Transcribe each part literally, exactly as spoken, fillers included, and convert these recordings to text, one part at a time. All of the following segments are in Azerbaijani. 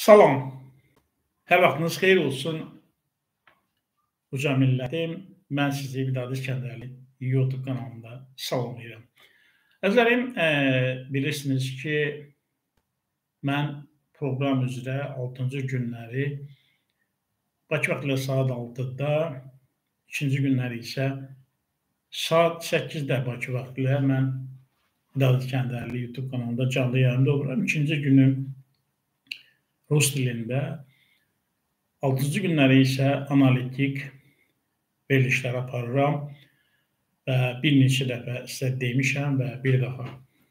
Salam, hər vaxtınız xeyir olsun, uca millətim. Mən sizi Vidadi İskəndərli YouTube kanalında salamlayıram. Əzizlərim, e, bilirsiniz ki, mən proqram üzrə altıncı günləri Bakı vaxtı ilə saat altıda, ikinci günləri isə saat səkkizdə Bakı vaxtı ilə mən Vidadi İskəndərli YouTube kanalında canlı yayımda oluram. İkinci günü Rus dilində, altıncı günləri isə analitik verilişlər aparıram və bir neçə dəfə sizə demişəm və bir daha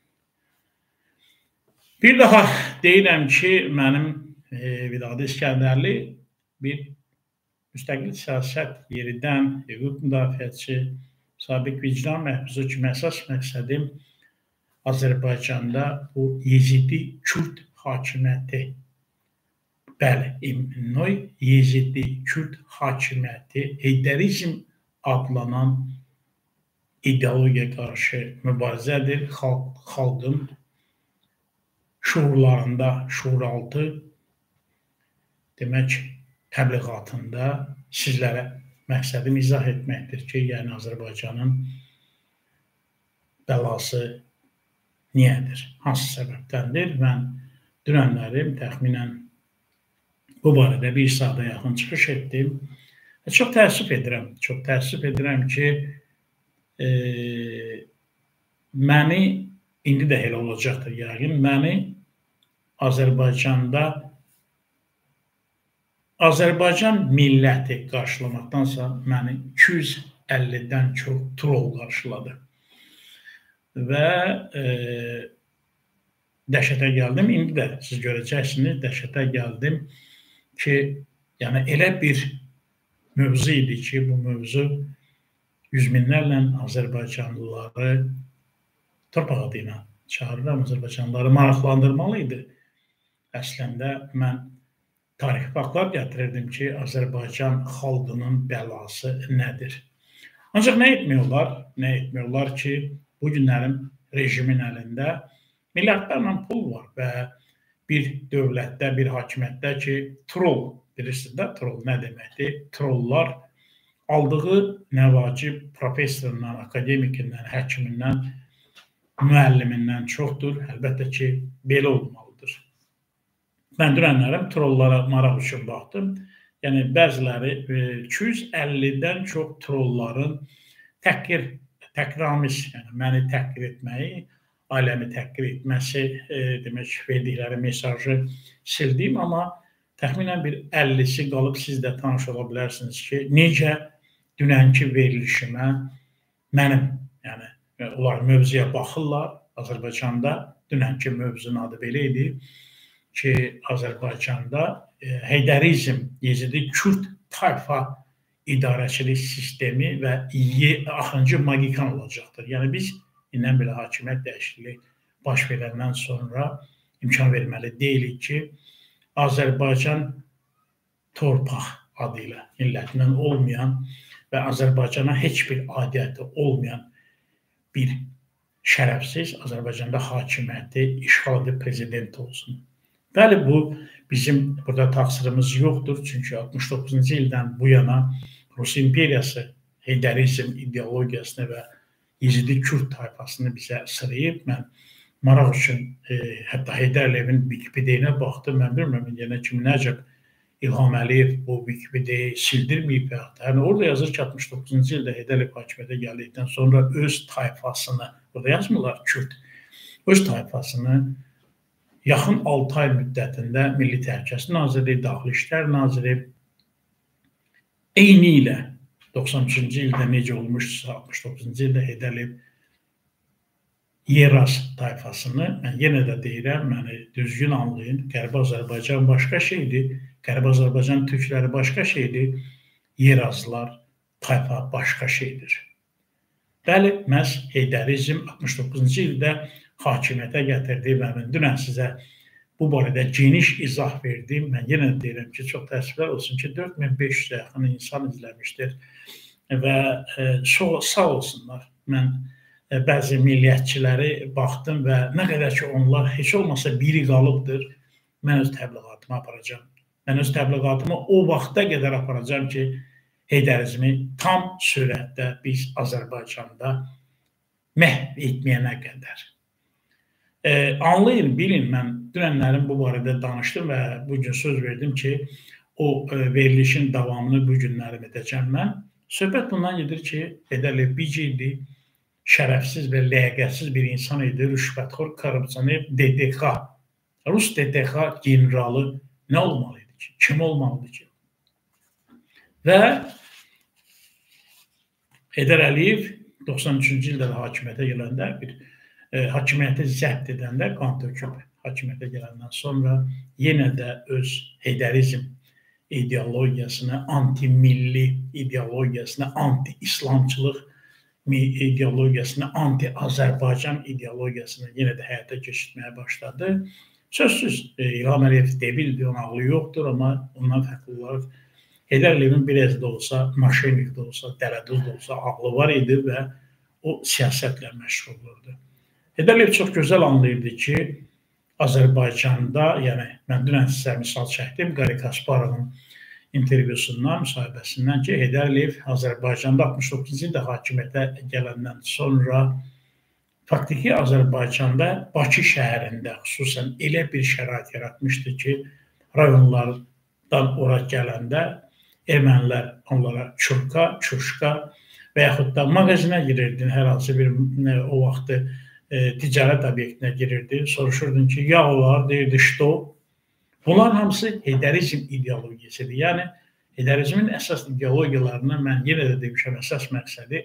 bir daha deyirəm ki, mənim e, Vidadi İskəndərli bir müstəqil siyasət yeridən hüquq müdafiəçi, sabiq vicdan məhbusu kimi əsas məqsədim Azərbaycanda bu Yezidi Kürd hakimiyyəti, bəli, İmnoy Yezidi Kürd hakimiyyəti, Heydərizm adlanan ideologiya qarşı mübarizədir. Xalq, xalqın şuurlarında, şuuraltı demək təbliğatında sizlərə məqsədim izah etməkdir ki, yəni Azərbaycanın bəlası niyədir, hansı səbəbdəndir? Mən dünənlərim təxminən bu barədə bir saata yaxın çıxış etdim. Çox təəssüf edirəm, çox təəssüf edirəm ki, e, məni, indi də elə olacaqdır yəqin, məni Azərbaycanda Azərbaycan milləti qarşılamaqdansa məni iki yüz əllidən çox troll qarşıladı. Və e, dəhşətə gəldim, indi də siz görəcəksiniz, dəhşətə gəldim ki, yəni elə bir mövzu idi ki, bu mövzu yüz minlərlə Azərbaycanlıları torpaq adıyla çağırıram, Azərbaycanlıları maraqlandırmalı idi. Əslində mən tarixi faktlar gətirirdim ki, Azərbaycan xalqının bəlası nədir? Ancaq nə etmiyorlar? Nə etmiyorlar ki, bu günlərin rejimin əlində milyardlarla pul var və bir dövlətdə, bir hakimiyyətdə ki, troll, bilirsiniz də, troll nə deməkdir? Trollar aldığı nə vacib professorundan, akademikindən, həkimindən, müəllimindən çoxdur. Əlbəttə ki, belə olmalıdır. Mən dünənlərim trollara maraq üçün baxdım. Yəni, bəziləri iki yüz əllidən çox trolların təhqir, təhqiramiz, yəni məni təhqir etməyi, aləmi təhqir etməsi, e, demək, verdikləri mesajı sildim, amma təxminən bir əllisi qalıb, siz də tanış ola bilərsiniz ki, necə dünənki verilişimə mənim, yəni onlar mövzuya baxırlar, Azərbaycanda dünənki mövzunun adı belə idi ki, Azərbaycanda e, Heydərizm, Yezidi Kürd tayfa idarəçilik sistemi və axıncı magikan olacaqdır. Yəni biz indən belə hakimiyyət dəyişikliyi baş verəndən sonra imkan verməli deyilik ki, Azərbaycan torpaq adı ilə millətindən olmayan və Azərbaycana heç bir adiyyəti olmayan bir şərəfsiz Azərbaycanda hakimiyyəti işğal edib prezident olsun. Bəli, bu bizim burada təqsirimiz yoxdur. Çünki altmış doqquzuncu ildən bu yana Rus imperiyası Heydərizm ideologiyasını və Yezidi Kürd tayfasını bizə sırayıb. Mən maraq üçün e, hətta Heydər Əliyevin Wikipediyaya baxdım. Mən bilmirəm, yenə kim nəcəb İlham Əliyev bu Wikipediyayı sildirməyib. Yəni, orada yazır ki, altmış doqquzuncu ildə Heydər Əliyev hakimiyyətə gəldikdən sonra öz tayfasını, orada yazmırlar Kürd, öz tayfasını yaxın altı ay müddətində Milli Təhlükəsizlik Naziri, Daxili İşlər Naziri eyni ilə doxsan üçüncü ildə necə olmuşsa, altmış doqquzuncu ildə Heydər Əliyev Yeraz tayfasını, mən yenə də deyirəm, məni düzgün anlayın, Qərbi Azərbaycan başqa şeydir, Qərbi Azərbaycan türkləri başqa şeydir, Yerazlılar tayfa başqa şeydir. Bəli, məhz Heydərizm altmış doqquzuncu ildə hakimiyyətə gətirdi və mən dünən sizə bu barədə geniş izah verdim. Mən yenə deyirəm ki, çox təəssüflər olsun ki, dörd min beş yüzə yaxın insan izləmişdir və e, sağ olsunlar. Mən e, bəzi milliyyətçiləri baxdım və nə qədər ki onlar heç olmasa biri qalıbdır, mən öz təbliğatımı aparacağım. Mən öz təbliğatımı o vaxta qədər aparacağım ki, heydərizmi tam sürətdə biz Azərbaycanda məhv etməyənə qədər. E, anlayın, bilin, mən dünənlərin bu barədə danışdım və bugün söz verdim ki, o e, verilişin davamını bu günlərim edəcəm mən. Söhbət bundan gedir ki, Heydər Əliyev bici idi, şərəfsiz və ləyaqətsiz bir insan idi, rüşvətxor, korrupsioner, D D X, Rus D D X generalı nə olmalıydı ki? Kim olmalıdır ki? Və Heydər Əliyev doxsan üçüncü ildə hakimiyyətə gələndə, bir e, hakimiyyəti zəbt edəndə, qan töküb hakimiyyətə gələndən sonra yenə də öz heydərizm ideologiyasını, anti-milli ideologiyasını, anti-İslamçılıq ideologiyasını, anti-Azərbaycan ideologiyasını yenə də həyata keçirməyə başladı. Sözsüz, e, İlham Əliyev debildi, onun ağlı yoxdur, amma ondan fərqli olaraq Heydər Əliyevin biraz da olsa, naşenik də olsa, dələduz da olsa ağlı var idi və o siyasətlə məşğul olurdu. Heydər Əliyev çox gözəl anlayırdı ki, Azərbaycanda, yəni mən dünən sizə misal çəkdim, Qari Kasparovun intervyusundan, müsahibəsindən ki, Heydər Əliyev Azərbaycanda altmış doqquzuncu ildə hakimiyyətə gələndən sonra faktiki Azərbaycanda, Bakı şəhərində xüsusən elə bir şərait yaratmışdı ki, rayonlardan ora gələndə ermənilər onlara çurka, çuşka və yaxud da mağazinə girirdi, hər hansı bir o vaxtı e, ticarət obyektinə girirdi, soruşurdun ki, ya olar, deyirdi, što. Bunlar hamısı heydərizm ideologiyasıdır. Yəni, heydərizmin əsas ideologiyalarına mən yenə də demişəm, əsas məqsədi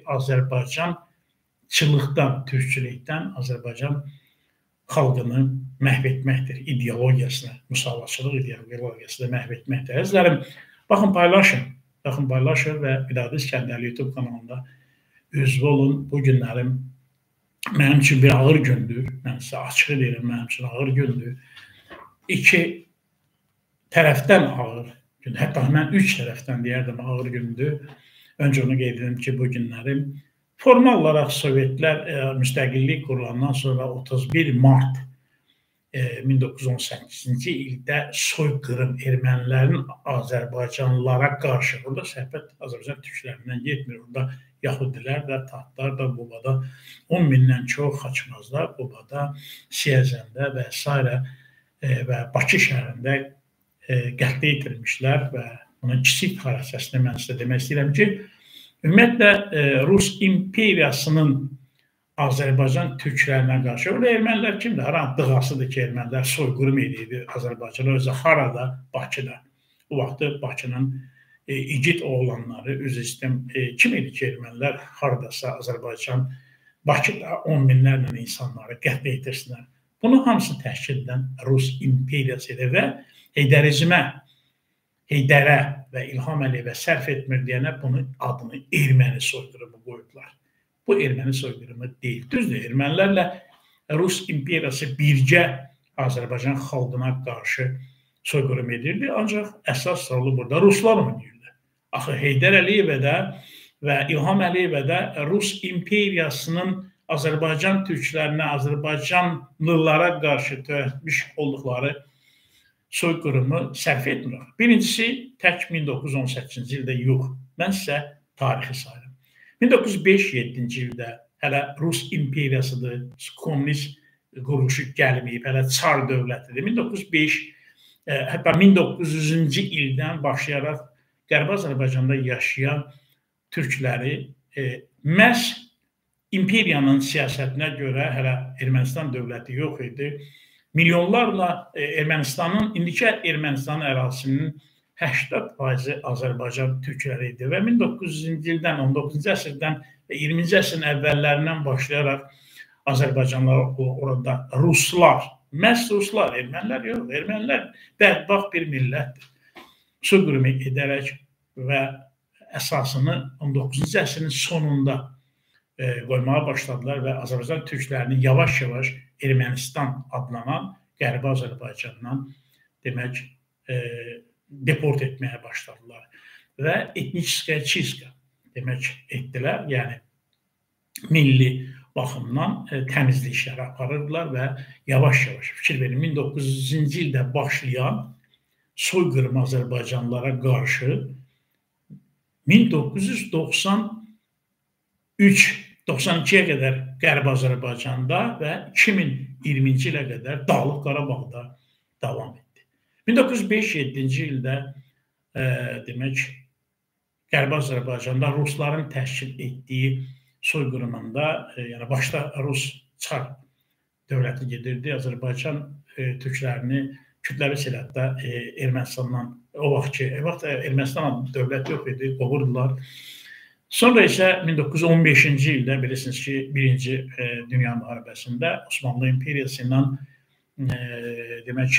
Azərbaycançılıqdan, türkçülükdən Azərbaycan xalqını məhv etməkdir, ideologiyasını, müsavatçılıq ideologiyasını məhv etməkdir. Əzizlərim, baxın, paylaşın, baxın, paylaşın və Vidadi İskəndərli YouTube kanalında üzv olun. Bu günlərim mənim üçün bir ağır gündür, mən sizə açıq edirəm, mənim üçün ağır gündür. İki tərəfdən ağır gündür, hətta mən üç tərəfdən deyərdim ağır gündür. Öncə onu qeyd edim ki, bu günlərim formal olaraq Sovetlər e, müstəqillik qurulandan sonra otuz bir mart e, min doqquz yüz on səkkizinci ildə soyqırım ermənilərin Azərbaycanlılara qarşı, burada söhbət Azərbaycan türklərindən getmir, orada Yahudilər də, Tatlar da, Qubada on mindən çox Xaçmazda, Qubada, Siyəzəndə və s. E, və Bakı şəhərində e, qətlə yetirmişlər və bunun kiçik xaricəsini mən sizə demək istəyirəm ki, ümumiyyətlə, e, Rus imperiyasının Azərbaycan türklərinə qarşı, orada ermənilər kimdir? Haran dığasıdır ki, ermənilər soyqırım edirdi Azərbaycanı, özü harada? Bakıda. Bu vaxtı Bakının e, igid oğlanları, üzr istəyirəm, e, kim idi ki, ermənilər haradasa Azərbaycan, Bakıda on minlərlə insanları qətlə yetirsinlər. Bunu hamısı təşkil edən Rus imperiyası idi və heydərizmə, Heydərə və İlham Əliyevə sərf etmir deyənə bunun adını erməni soyqırımı qoyublar. Bu erməni soyqırımı deyil. Düzdür, ermənilərlə Rus imperiyası birgə Azərbaycan xalqına qarşı soyqırım edirdi. Ancaq əsas rolu burada Ruslar oynayırdı. Axı Heydər Əliyevə də və İlham Əliyevə də Rus imperiyasının Azərbaycan türklərinə, Azərbaycanlılara qarşı törətmiş olduqları soyqırımı sərf etmir. Birincisi, tək min doqquz yüz on səkkizinci ildə yox. Mən sizə tarixi sayırım. min doqquz yüz beş yeddinci ildə hələ Rus imperiyasıdır, kommunist quruluşu gəlməyib, hələ Çar dövlətidir. min doqquz yüz beş, e, hətta min doqquz yüzüncü ildən başlayaraq Qərbi Azərbaycanda yaşayan türkləri e, məhz imperiyanın siyasətinə görə hələ Ermənistan dövləti yox idi. Milyonlarla Ermənistanın, indiki Ermənistanın ərazisinin səksən faizi Azərbaycan türkləri idi və min doqquz yüzüncü ildən, on doqquzuncu əsrdən və iyirminci əsrin əvvəllərindən başlayaraq Azərbaycanlar orada Ruslar, məhz Ruslar, ermənilər yox, ermənilər bədbaxt bir millətdir. Soyqırım edərək və əsasını on doqquzuncu əsrin sonunda e, qoymağa başladılar və Azərbaycan türklərini yavaş-yavaş Ermənistan adlanan Qərbi Azərbaycandan demək e, deport etməyə başladılar və etnik çizka demək etdilər, yəni milli baxımdan e, təmizlik işləri aparırdılar və yavaş-yavaş fikir verin min doqquz yüzüncü ildə başlayan soyqırım Azərbaycanlılara qarşı min doqquz yüz doxsan üç doxsan ikiyə qədər Qərbi Azərbaycanda və iki min iyirminci ilə qədər Dağlıq Qarabağda davam etdi. min doqquz yüz beş yeddinci ildə e, demək Qərbi Azərbaycanda Rusların təşkil etdiyi soyqırımında, e, yəni başda Rus Çar dövləti gedirdi, Azərbaycan e, türklərini kütləvi silahda e, Ermənistandan, o vaxt ki, e, vaxt Ermənistan dövlət yox idi, qovurdular. Sonra isə min doqquz yüz on beşinci ildə bilirsiniz ki, birinci e, Dünya müharibəsində Osmanlı İmperiyası ilə e, demək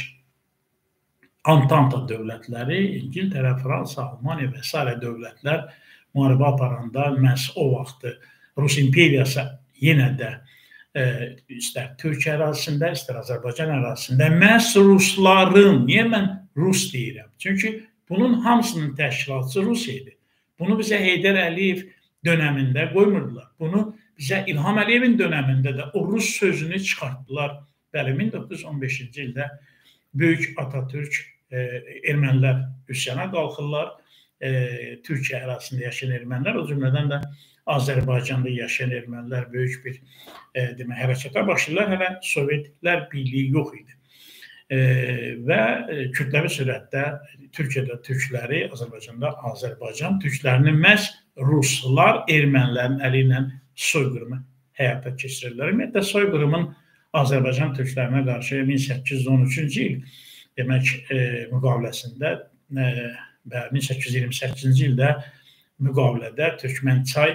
Antanta dövlətləri, İngiltərə, Fransa, Almaniya və s. dövlətlər müharibə aparanda məhz o vaxtı Rus İmperiyası yenə də e, istər Türkiyə ərazisində, istər Azərbaycan ərazisində məhz Rusların, niyə mən Rus deyirəm? Çünki bunun hamısının təşkilatçısı Rusiya idi. Bunu bizə Heydər Əliyev dönəmində qoymurdular. Bunu bizə İlham Əliyevin dönəmində də o Rus sözünü çıxartdılar. Bəli, min doqquz yüz on beşinci ildə Böyük Atatürk e, ermənilər üsyana qalxırlar. E, Türkiyə ərazisində yaşayan ermənilər, o cümlədən də Azərbaycanda yaşayan ermənilər böyük bir e, demək, hərəkətə başlayırlar. Hələ Sovetlər birliyi yox idi. E, və e, kütləvi sürətdə Türkiyədə türkləri, Azərbaycanda Azərbaycan türklərini məhz Ruslar ermənilərin əli ilə soyqırımı həyata keçirirlər. Ümumiyyətlə soyqırımın Azərbaycan türklərinə qarşı min səkkiz yüz on üçüncü il demək e, müqaviləsində e, və min səkkiz yüz iyirmi səkkizinci ildə müqavilədə Türkmənçay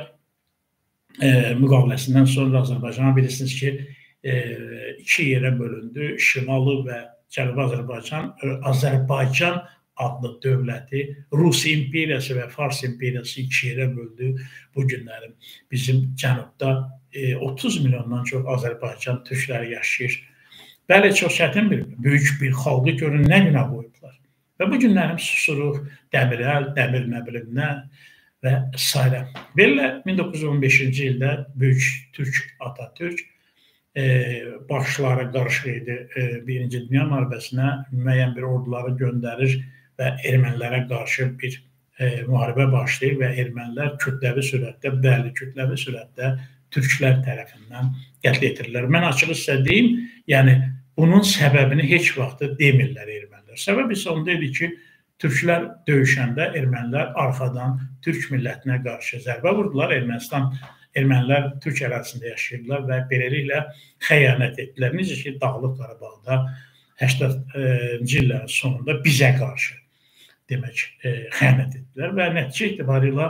e, müqaviləsindən sonra Azərbaycana bilirsiniz ki, e, iki yerə bölündü. Şimalı və Cənubi Azərbaycan, Azərbaycan adlı dövləti Rus İmperiyası və Fars İmperiyası iki yerə böldü. Bu günlərim bizim cənubda e, otuz milyondan çox Azərbaycan türkləri yaşayır. Bəli, çox çətin bir, böyük bir xalqı görün nə günə qoyublar. Və bu günlərim susuruq, Dəmirəl, Dəmir nə bilim nə və s. Belə min doqquz yüz on beşinci ildə Böyük Türk Atatürk e, başları qarışıq idi e, birinci Dünya müharibəsinə müəyyən bir orduları göndərir və ermənilərə qarşı bir e, müharibə başlayır və ermənilər kütləvi sürətdə, bəli, kütləvi sürətdə türklər tərəfindən qətl etirilir. Mən açıq sizə deyim, yəni bunun səbəbini heç vaxt demirlər ermənilər. Səbəb isə onda idi ki, türklər döyüşəndə ermənilər arxadan türk millətinə qarşı zərbə vurdular. Ermənistan, ermənilər Türk ərazisində yaşayırlar və beləliklə xəyanət etdilər. Necə ki, Dağlıq Qarabağda səksəninci illərin sonunda bizə qarşı demək e, xəyanət etdilər və nəticə etibarilə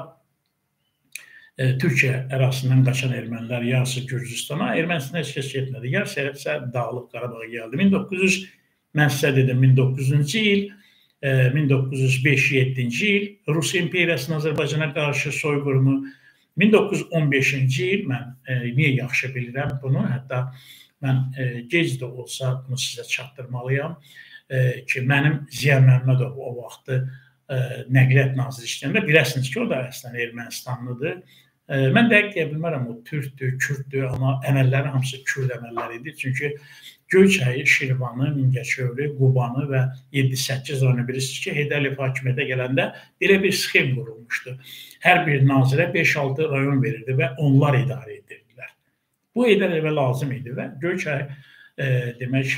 e, Türkiyə ərazisindən qaçan ermənilər yarısı Gürcüstana, Ermənistana heç kəs getmədi. Yarısı isə Dağlıq Qarabağa gəldi. min doqquz yüz mən sizə dedim min doqquz yüzüncü il, min doqquz yüz beş yeddinci il Rus İmperiyasının Azərbaycana qarşı soyqırımı, min doqquz yüz on beşinci il mən e, niyə yaxşı bilirəm bunu, hətta mən e, gec də olsa bunu sizə çatdırmalıyam e, ki, mənim Ziya Məmmədov o vaxtı e, Nəqliyyat Naziri işləyəndə biləsiniz ki, o da əslən Ermənistanlıdır. E, mən dəqiq deyə bilmərəm, o türkdür, kürdür, amma əməlləri hamısı kürd əməlləri idi. Çünki Göyçayı, Şirvanı, Mingəçövri, Qubanı və yeddi səkkiz rayonu bilirsiniz ki, Heydər Əliyev hakimiyyətə gələndə belə bir sxem qurulmuşdu. Hər bir nazirə beş altı rayon verirdi və onlar idarə edirdilər. Bu Heydər Əliyevə lazım idi və Göyçay e, demək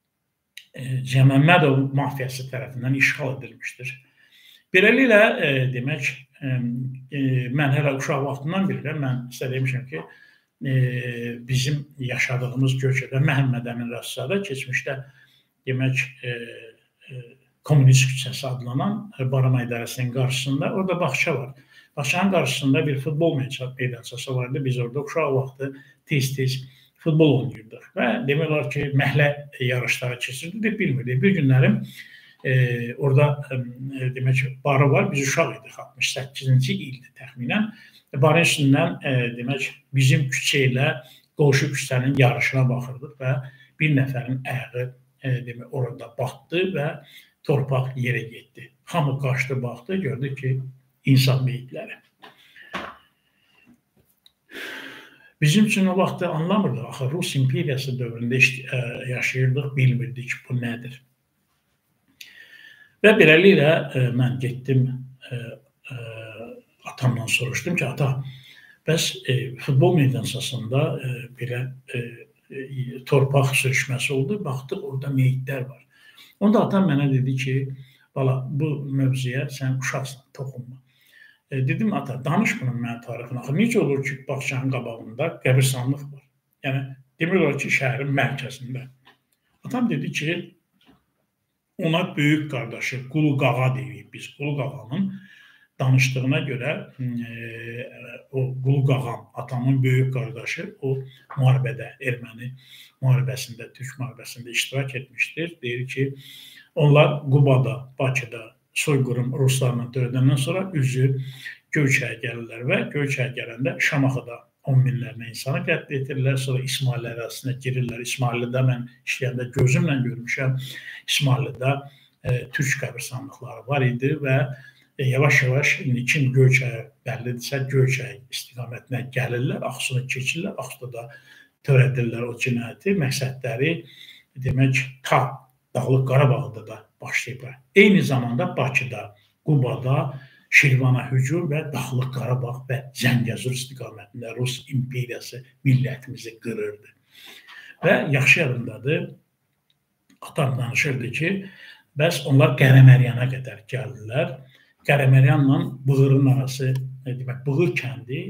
e, Ziya Məmmədov mafiyası tərəfindən işğal edilmişdir. Beləliklə e, demək e, e, mən hələ uşaq vaxtından bilirəm, mən sizə demişəm ki, E, bizim yaşadığımız Göyçədə Məhəmməd Əmin Rəssada keçmişdə demək e, e, Kommunist küçəsi adlanan Barama İdarəsinin qarşısında orada bağça var. Bağçanın qarşısında bir futbol meydançası vardı. Biz orada uşaq vaxtı tez-tez futbol oynayırdıq və demək olar ki, məhlə yarışları keçirdik, bilmirdik. Bir günlərim e, orada e, demək barı var. Biz uşaq idik, altmış səkkizinci ildir təxminən. Barın üstündən e, demək bizim küçə ilə qonşu küçənin yarışına baxırdıq və bir nəfərin ayağı e, demək orada batdı və torpaq yerə getdi. Hamı qaçdı, baxdı, gördü ki, insan meyitləri. Bizim üçün o vaxtı anlamırdıq. Axı Rus imperiyası dövründə yaşayırdıq, bilmirdik bu nədir. Və beləliklə mən getdim, atamdan soruşdum ki, ata, bəs futbol meydansasında belə torpaq sürüşməsi oldu, baxdıq orada meyitlər var. Onda atam mənə dedi ki, bala, bu mövzuya sən uşaqsan, toxunma. Dedim, ata, danış bunun mənə tarixini. Axı, necə olur ki, bağçanın qabağında qəbirstanlıq var? Yəni, demir olar ki, şəhərin mərkəzində. Atam dedi ki, ona böyük qardaşı Qulu Qağa deyirik biz. Qulu Qağanın danışdığına görə o Qulu Qağam, atamın böyük qardaşı, o müharibədə, erməni müharibəsində, türk müharibəsində iştirak etmişdir. Deyir ki, onlar Qubada, Bakıda soyqırım ruslarla törədəndən sonra üzü Göyçəyə gəlirlər və Göyçəyə gələndə Şamaxıda on minlərlə insanı qətl edirlər. Sonra İsmail ərazisinə girirlər. İsmaillidə mən işləyəndə gözümlə görmüşəm. İsmaillidə türk qəbirstanlıqları var idi və yavaş-yavaş indi kim Göyçəyə bəllidirsə, Göyçəyə istiqamətinə gəlirlər, Ağsunu keçirlər, Ağsuda da törədirlər o cinayəti. Məqsədləri demək ta Dağlıq Qarabağda da başlayıblar. Eyni zamanda Bakıda, Qubada, Şirvana hücum və Dağlıq Qarabağ və Zəngəzur istiqamətində Rus imperiyası millətimizi qırırdı. Və yaxşı yadımdadır, atam danışırdı ki, bəs onlar Qərəməryana qədər gəldilər. Qərəməryanla Bığırın arası, demək, Bığır kəndi,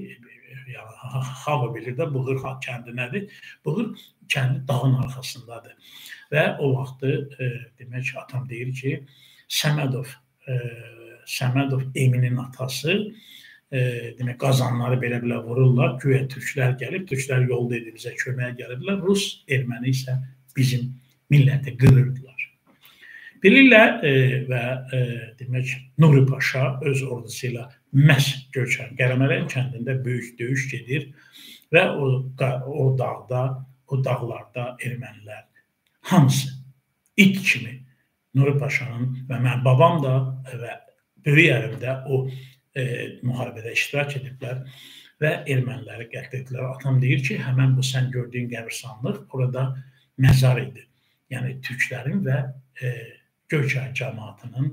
hamı bilir də Bığır kəndi nədir? Bığır kəndi dağın arxasındadır. Və o vaxtı, demək, atam deyir ki, Səmədov, Səmədov Eminin atası, demək, qazanları belə-belə vururlar, güya türklər gəlib, türklər yolda edib bizə köməyə gəlirlər, Rus, erməni isə bizim milləti qırırdılar. Bilirlər və demək, Nuri Paşa öz ordusu ilə məhz Göyçə, Qərəməryan kəndində böyük döyüş gedir və o, o dağda, o dağlarda ermənilər hamısı it kimi Nuri Paşanın və mən babam da və böyük ərimdə o e, müharibədə iştirak ediblər və erməniləri qətl etdilər. Atam deyir ki, həmən bu sən gördüyün qəbirstanlıq orada məzar idi. Yəni türklərin və e, Göyçay cəmaatının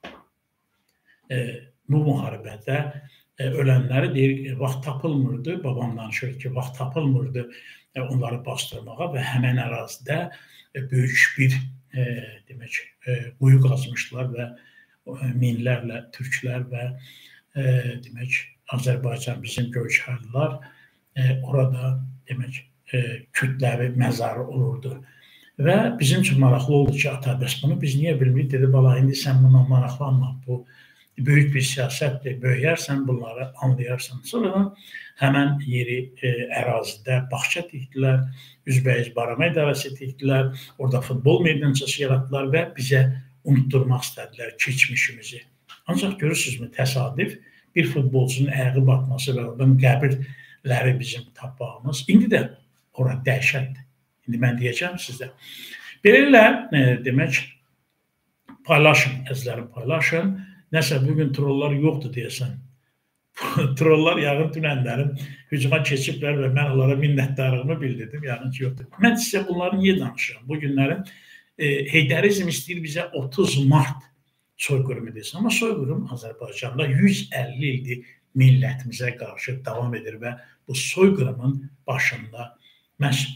e, bu müharibədə e, ölənləri deyir, vaxt tapılmırdı. Babam danışır ki, vaxt tapılmırdı e, onları bastırmağa və həmən ərazidə böyük bir e, demək, e, quyu qazmışlar və e, minlərlə türklər və e, demək, Azərbaycan bizim Göyçaylılar e, orada demək, e, kütləvi məzarı olurdu. Və bizim üçün maraqlı oldu ki, ata, bəs bunu biz niyə bilmirik? Dedi, bala, indi sən bundan maraqlanma. Bu böyük bir siyasətdir, böyüyərsən, bunları anlayarsan. Sonra həmən yeri e, ərazidə bağça tikdilər, Üzbəyiz Barama İdarəsi tikdilər, orada futbol meydançası yaratdılar və bizə unutturmaq istədilər keçmişimizi. Ancaq görürsünüzmü, təsadüf bir futbolcunun ayağı batması və oradan qəbirləri bizim tapmağımız. İndi də ora dəhşətdir. İndi mən deyəcəm sizə. Beləliklə, e, demək, paylaşın, əzizlərim, paylaşın. Nəsə, bugün trollar yoxdur deyəsən. Trollar yağın dünənlərim hücuma keçiblər və mən onlara minnətdarlığımı bildirdim. Yağın ki, yoxdur. Mən sizə bunları niyə danışıram? Bu günlərin e, Heydərizm istəyir bizə otuz mart soyqırım edirsin. Amma soyqırım Azərbaycanda yüz əlli ildir millətimizə qarşı davam edir və bu soyqırımın başında məhz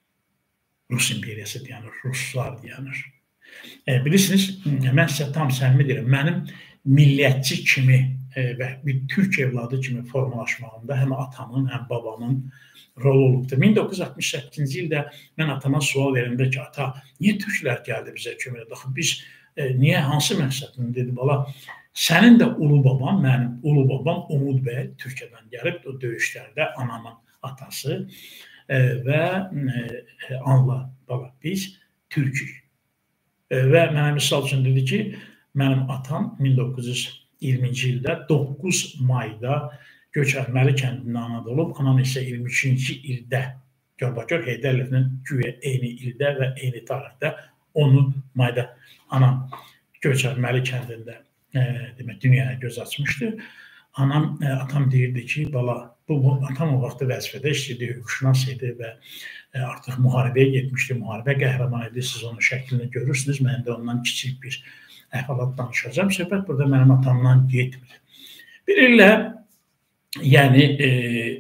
Rus imperiyası deyənir, Ruslar deyənir. E, bilirsiniz, mən sizə tam səmimi deyirəm, mənim millətçi kimi e, və bir türk evladı kimi formalaşmağımda həm atamın, həm babamın rolu olubdur. min doqquz yüz altmış səkkizinci ildə mən atama sual verəndə ki, ata, niyə türklər gəldi bizə köməyə? Daxı biz e, niyə, hansı məqsədini? Dedi, bala, sənin də ulu babam, mənim ulu babam Umud bəy Türkiyədən gəlib, o döyüşlərdə anamın atası e, və e, anla, bala, biz türkük. E, və mənə misal üçün dedi ki, mənim atam min doqquz yüz iyirminci ildə doqquz mayda Göçərməli kəndində anadan olub, anam isə iyirmi üçüncü ildə Görbəkör Heydərliyevin güya eyni ildə və eyni tarixdə on mayda anam Göçərməli kəndində e, demək, dünyaya göz açmışdı. Anam, e, atam deyirdi ki, bala, Bu atam o vaxtı vəzifədə işləyirdi, hüquqşünas idi və artıq müharibəyə getmişdi, müharibə qəhrəmanı idi. Siz onun şəklini görürsünüz. Mən də ondan kiçik bir əhvalat danışacağım. Söhbət burada mənim atamdan getmir. Bilirlə, yəni e,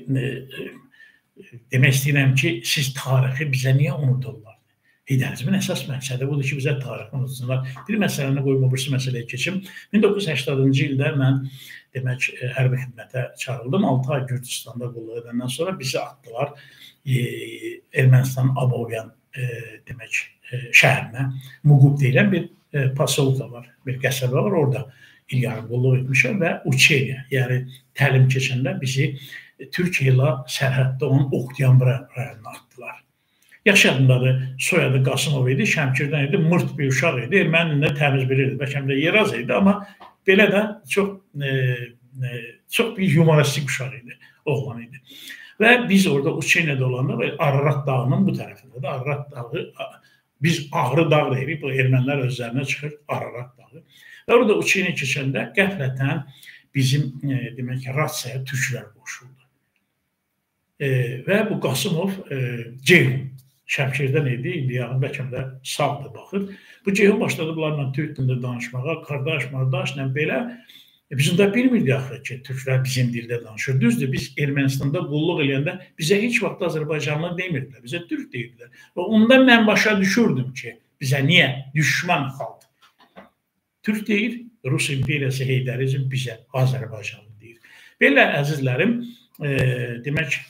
e, demək istəyirəm ki, siz tarixi bizə niyə unudurlar? Heydərizmin əsas məqsədi budur ki, bizə tarixi unutsunlar. Bir məsələni qoyum, o birisi məsələyə keçim. min doqquz yüz səkkizəncı ildə mən demək hərbi xidmətə çağırıldım. altı ay Gürcüstanda qulluq edəndən sonra bizi atdılar e, Ermənistan Abovyan e, demək e, şəhərinə. Muqub deyilən bir e, pasolka var, bir qəsəbə var. Orada il yarım qulluq etmişəm və Uçeniya, yəni təlim keçəndə bizi Türkiyə ilə sərhəddə olan Oktyabr rayonuna atdılar. Yaxşı yadımdadır, soyadı Qasımov idi, Şəmkirdən idi, mırt bir uşaq idi, erməni də təmiz bilirdi, bəlkə də Yeraz idi, amma belə də çox, e, e, çox bir humoristik uşaq idi, oğlan idi. Və biz orada Uçeniyada olanda Ararat dağının bu tərəfində də Ararat dağı, biz Ağrı dağ deyirik, bu ermənilər özlərinə çıxır Ararat dağı. Və orada Uçeniya keçəndə qəflətən bizim e, demək ki, rasiyaya türklər qoşuldu. E, və bu Qasımov e, Ceyhun Şəmkirdən idi, indi yaxın bəlkə də sağdır baxır. Bu Ceyhun başladı bunlarla türk dilində danışmağa, qardaş, qardaşla belə. E, biz onda bilmirdik axı ki, türklər bizim dildə danışır. Düzdür, biz Ermənistanda qulluq eləyəndə bizə heç vaxt Azərbaycanlı demirdilər, bizə türk deyirdilər. Və ondan mən başa düşürdüm ki, bizə niyə düşman xalq türk deyir, Rus imperiyası Heydərizm bizə Azərbaycanlı deyir. Belə əzizlərim, e, demək,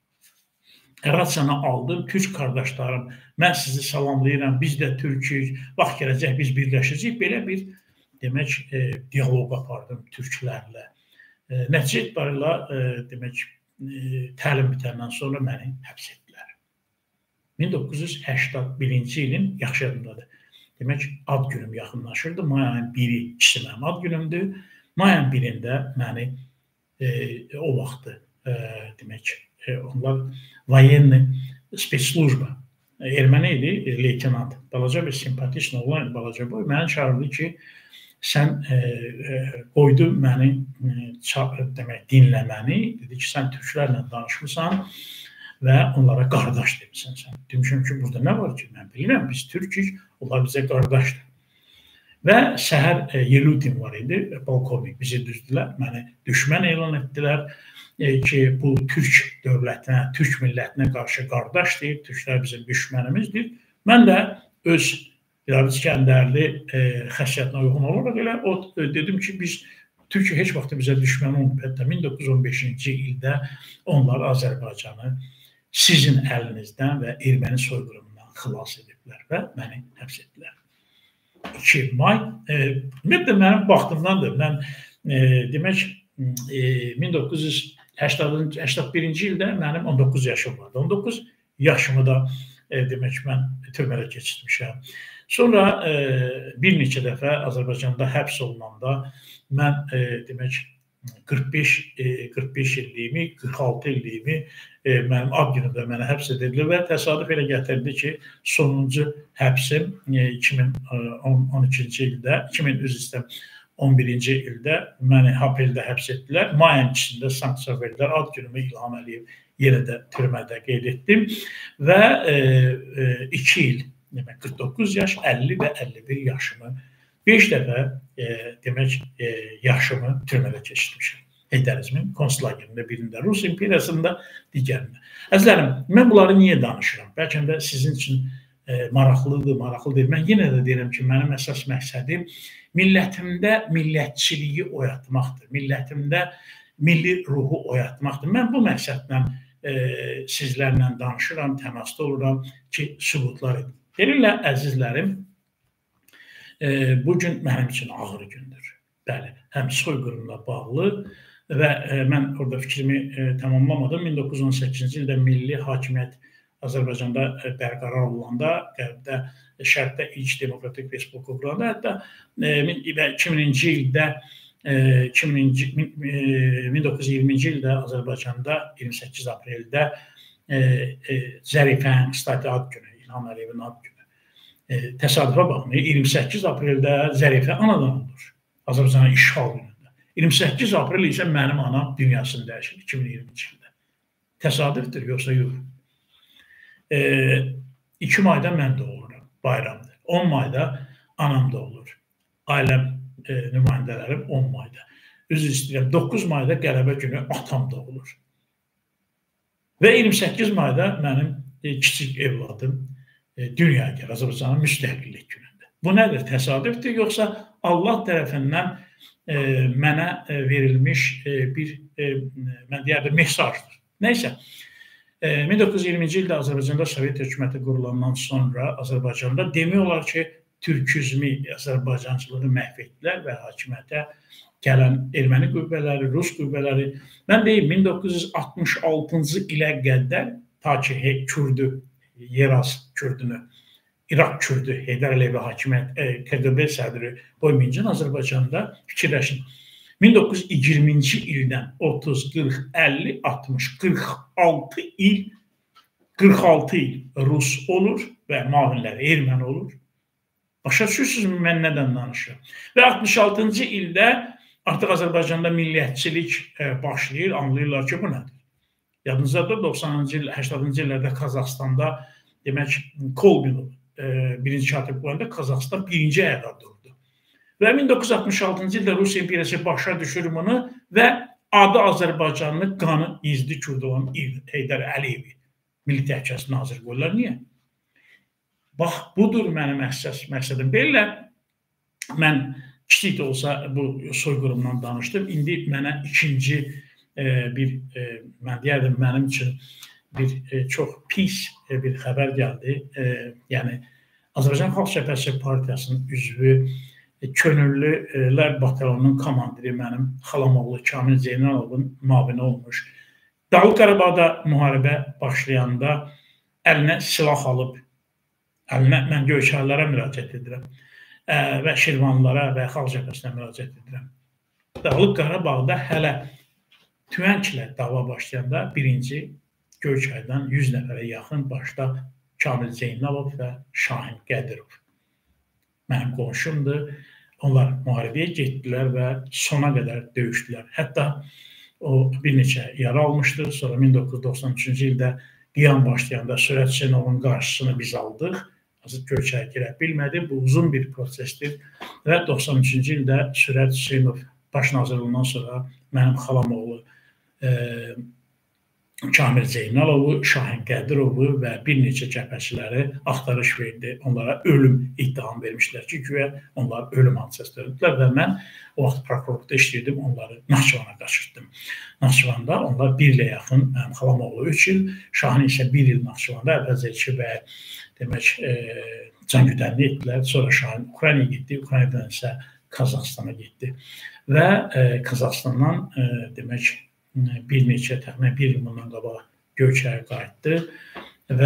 rasiyanı aldım, türk qardaşlarım, mən sizi salamlayıram, biz də türkük, vaxt gələcək biz birləşəcəyik, belə bir demək, e, diyaloq apardım türklərlə. E, nəticə etibarıyla e, demək, e, təlim bitəndən sonra məni həbs etdilər. min doqquz yüz səksən birinci ilin yaxşı yadımdadır. Demək, ad günüm yaxınlaşırdı. Mayın biri ikisi mənim ad günümdür. Mayın birində məni e, o vaxtı e, demək, e, onlar voyenni spetslujba erməni idi, leytenant, balaca bir simpatik oğlan, balaca boy, məni çağırdı ki, sən e, e, qoydu məni e, demək, dinləməni, dedi ki, sən türklərlə danışmısan və onlara qardaş demişsən sən. Demişəm ki, burada nə var ki, mən bilirəm, biz türkük, onlar bizə qardaşdır. Və səhər e, Yelutin var idi, polkovnik bizi düzdülər, məni düşmən elan etdilər e, ki, bu türk dövlətinə, türk millətinə qarşı qardaşdır, türklər bizim düşmənimizdir. Mən də öz İskəndərli e, xəssiyyətinə uyğun olaraq elə o, dedim ki, biz Türkiyə heç vaxt bizə düşmən olmayıb. min doqquz yüz on beşinci ildə onlar Azərbaycanı sizin əlinizdən və erməni soyqırımından xilas ediblər və məni həbs etdilər. iki may, e, ümumiyyətlə mənim vaxtımdandır. Mən e, demək e, min doqquz yüz səksən birinci ildə mənim on doqquz yaşım vardı. on doqquz yaşımı da e, demək mən türmədə keçirmişəm. Sonra e, bir neçə dəfə Azərbaycanda həbs olunanda mən e, demək qırx beş, qırx beş illiyimi, qırx altı illiyimi e, mənim ad günümdə mənə həbs edildi və təsadüf elə gətirdi ki, sonuncu həbsim e, iki min on ikinci ildə, iki min on birinci ildə məni Hapeldə həbs etdilər. Mayın ikisində sanksiya verdilər. Ad günümü İlham Əliyev yenə də türmədə qeyd etdim və e, e, iki il, demək qırx doqquz yaş, əlli və əlli bir yaşımı beş dəfə e, demək e, yaşımı türmədə keçirmişəm. Heydərizmin konslagerində birində, Rus imperiyasında digərində. Əzizlərim, mən bunları niyə danışıram? Bəlkə də sizin üçün e, maraqlıdır, maraqlıdır. Mən yenə də deyirəm ki, mənim əsas məqsədim millətimdə millətçiliyi oyatmaqdır. Millətimdə milli ruhu oyatmaqdır. Mən bu məqsədlə e, sizlərlə danışıram, təmasda oluram ki, sübutlar edim. Deyirlər, əzizlərim, bugün mənim üçün ağır gündür. Bəli, həm soyqırımla bağlı və mən orada fikrimi tamamlamadım. min doqquz yüz on səkkizinci ildə milli hakimiyyət Azərbaycanda bərqərar olanda, qərbdə, şərqdə ilk demokratik respublika qurulanda, hətta iki mininci ildə, min doqquz yüz iyirminci ildə Azərbaycanda iyirmi səkkiz apreldə Zərifənin stati ad günü, İlham Əliyevin ad günü. Təsadüfə baxın, iyirmi səkkiz apreldə Zərifə anadan olur, Azərbaycanın işğal günündə. iyirmi səkkiz aprel isə mənim anam dünyasını dəyişir, iki min iyirminci ildə. Təsadüfdür, yoxsa yox. E, iki mayda mən də oluram, bayramdır. on mayda anam da olur. Ailəm e, nümayəndələrim on mayda. Üzr istəyirəm, doqquz mayda qələbə günü atam da olur. Və iyirmi səkkiz mayda mənim e, kiçik evladım e, dünyaya gəlir, Azərbaycanın müstəqillik günündə. Bu nədir? Təsadüfdür, yoxsa Allah tərəfindən e, mənə e, verilmiş e, bir, e, mən deyərdim, mesajdır. Nəysə, e, min doqquz yüz iyirminci ildə Azərbaycanda Sovet hökuməti qurulandan sonra Azərbaycanda demək olar ki, türkizmi, Azərbaycancılığı məhv etdilər və hakimiyyətə gələn erməni qüvvələri, rus qüvvələri, mən deyim, min doqquz yüz altmış altıncı ilə qədər, ta ki, Kürdü, Yeraz Kürdünü, İraq Kürdü, Heydər Əliyevi hakimiyyət, e, K G B sədri qoymayınca Azərbaycanda fikirləşin. min doqquz yüz iyirminci ildən otuz, qırx, əlli, altmış, qırx altı il, qırx altı il rus olur və mavinləri erməni olur. Başa düşürsünüzmü mən nədən danışıram? Və altmış altıncı ildə artıq Azərbaycanda milliyyətçilik başlayır, anlayırlar ki, bu nədir? Yadınızdadır, doxsanıncı il, səksəninci illərdə Qazaxstanda, demək, Kolbinov birinci katib qoyanda Qazaxstan birinci ayağa durdu. Və min doqquz yüz altmış altıncı ildə Rusiya imperiyası başa düşür bunu və adı Azərbaycanlı qanı izli Kürd olan Heydər Əliyevi Milli Təhlükəsizlik naziri qoyurlar. Niyə? Bax, budur mənim məqsədim. Belə, mən kiçik də olsa bu soyqırımdan danışdım. İndi mənə ikinci e, bir, e, mən deyərdim, mənim üçün bir e, çox pis e, bir xəbər gəldi. E, yəni, Azərbaycan Xalq Cəbhəsi Partiyasının üzvü, e, Könüllülər Batalyonunun komandiri mənim xalamoğlu Kamil Zeynalovun mavini olmuş. Dağlıq Qarabağda müharibə başlayanda əlinə silah alıb, əlinə, mən Göyçaylılara müraciət edirəm və Şirvanlılara və Xalq Cəbhəsinə müraciət edirəm. Dağlıq Qarabağda hələ tüvənglə dava başlayanda birinci Göyçaydan yüz nəfərə yaxın başda Kamil Zeynalov və Şahin Qədirov. Mənim qonşumdur. Onlar müharibəyə getdilər və sona qədər döyüşdülər. Hətta o bir neçə yara almışdır. Sonra min doqquz yüz doxsan üçüncü ildə qiyam başlayanda Sürət Hüseynovun qarşısını biz aldıq. Azad Göyçaya girə bilmədi. Bu uzun bir prosesdir. Və doxsan üçüncü ildə Sürət Hüseynov baş nazirliğindən sonra mənim xalam oğlu e, Kamil Zeynalovu, Şahin Qədirovu və bir neçə cəbhəçiləri axtarış verdi. Onlara ölüm ittiham vermişlər ki, güya onlar ölüm hadisəsi törətdilər və mən o vaxt prokurorluqda işləyirdim, onları Naxçıvana qaçırtdım. Naxçıvanda onlar bir ilə yaxın, mənim xalam oğlu üç il, Şahin isə bir il Naxçıvanda əvvəlcəki və demək, e, can güdənli etdilər. Sonra Şahin Ukraynaya getdi, Ukraynadan isə Qazaxstana getdi. Və e, Qazaxstandan e, demək, bir neçə təxminən bir il bundan qabaq Göyçaya qayıtdı və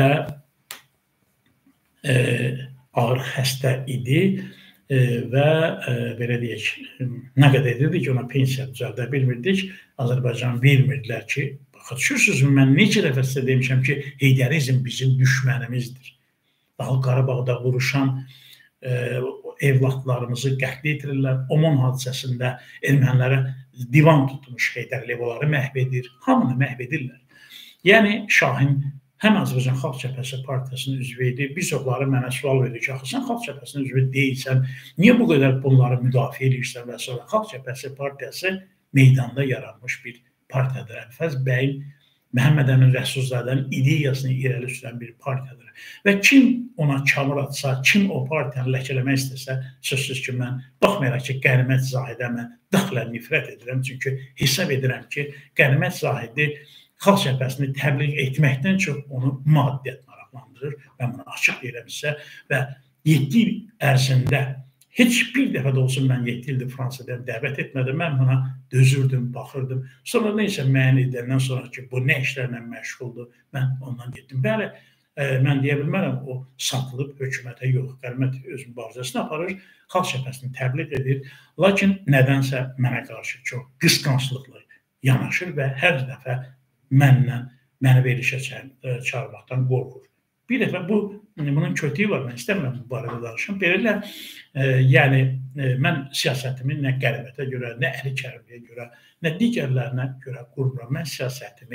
e, ağır xəstə idi e, və e, belə deyək, nə qədər edirdik ki, ona pensiya düzəldə bilmirdik. Azərbaycan vermirdilər ki, baxın, düşürsünüzmü, mən neçə dəfə sizə demişəm ki, heydərizm bizim düşmənimizdir. Dağlıq Qarabağda vuruşan e, evlatlarımızı qətl etirirlər. Omon hadisəsində ermənilərə divan tutmuş Heydər Əliyev onları məhv edir. Hamını məhv edirlər. Yəni, Şahin həm Azərbaycan Xalq Cəbhəsi Partiyasının üzvü idi. Bir çoxları mənə sual verir ki, axı sən Xalq Cəbhəsinin üzvü deyilsən, niyə bu qədər bunları müdafiə edirsən və sonra Xalq Cəbhəsi Partiyası meydanda yaranmış bir partiyadır. Əlfəz bəyin, Məhəmməd Əmin Rəsulzadənin ideyasını irəli sürən bir partiyadır. Və kim ona çamur atsa, kim o partiyanı ləkələmək istəsə, sözsüz ki, mən baxmayaraq ki, Qənimət Zahidə mən daxilən nifrət edirəm. Çünki hesab edirəm ki, Qənimət Zahidi Xalq Cəbhəsini təbliğ etməkdən çox onu maddiyyat maraqlandırır. Mən bunu açıq deyirəm sizə və yeddi il ərzində heç bir dəfə də olsun mən yeddi ildir Fransadan dəvət etmədim. Mən buna dözürdüm, baxırdım. Sonra neysə müəyyən ediləndən sonra ki, bu nə işlərlə məşğuldur, mən ondan getdim. Bəli, e, mən deyə bilmərəm, o satılıb hökumətə yox. Qənimət öz mübarizəsini aparır, Xalq Cəbhəsini təbliğ edir. Lakin nədənsə mənə qarşı çox qısqanclıqla yanaşır və hər dəfə məndən, məni verilişə çağırmaqdan qorxur. Bir dəfə bu, bunun kötüyü var, mən istəmirəm bu barədə danışım. Belələ, e, yəni e, mən siyasətimi nə Qənimətə görə, nə Əli Kərimliyə görə, nə digərlərinə görə qurmuram. Mən siyasətimi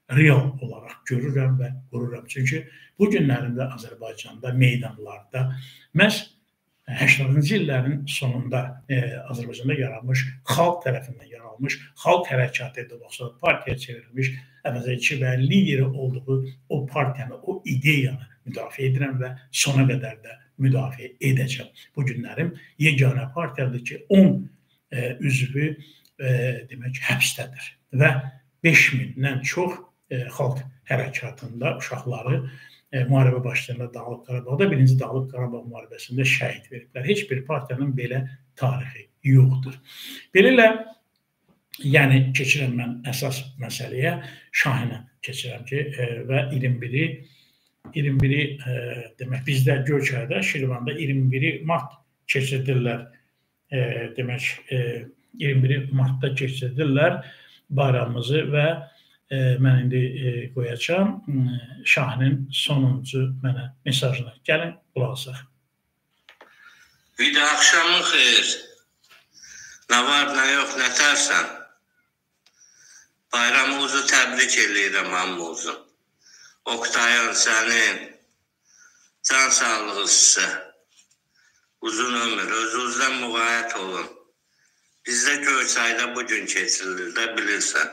real olaraq görürəm və qururam. Çünki bu günlərində Azərbaycanda, meydanlarda məhz səksəninci illərin sonunda e, Azərbaycanda yaranmış, xalq tərəfindən yaranmış, xalq hərəkatı edilmişsə, partiya çevrilmiş, əvəzəçi və lideri olduğu o partiyanı, o ideyanı müdafiə edirəm və sona qədər də müdafiə edəcəm. Bu günlərim yeganə partiyadır ki, on e, üzvü e, demək həbsdədir və beş mindən çox e, xalq hərəkatında uşaqları e, müharibə başlarında Dağlıq Qarabağda, birinci Dağlıq Qarabağ müharibəsində şəhid veriblər. Heç bir partiyanın belə tarixi yoxdur. Belələ, yəni keçirəm mən əsas məsələyə, Şahinə keçirəm ki, e, və iyirmi biri iyirmi biri e, demək bizdə Göyçayda, Şirvanda iyirmi biri mart keçirdirlər. E, demək e, iyirmi biri martda keçirdirlər bayramımızı və e, mən indi e, qoyacağam e, Şahinin sonuncu mənə mesajını. Gəlin, qulaq asaq. Bir də axşamın xeyir. Nə var, nə yox, nə tərsən? Bayramınızı təbrik eləyirəm hamınızı. Oktayın sənin, can sağlığı sizə, uzun ömür, özünüzdən müğayət olun. Bizdə Göyçayda bugün keçirilir də bilirsən.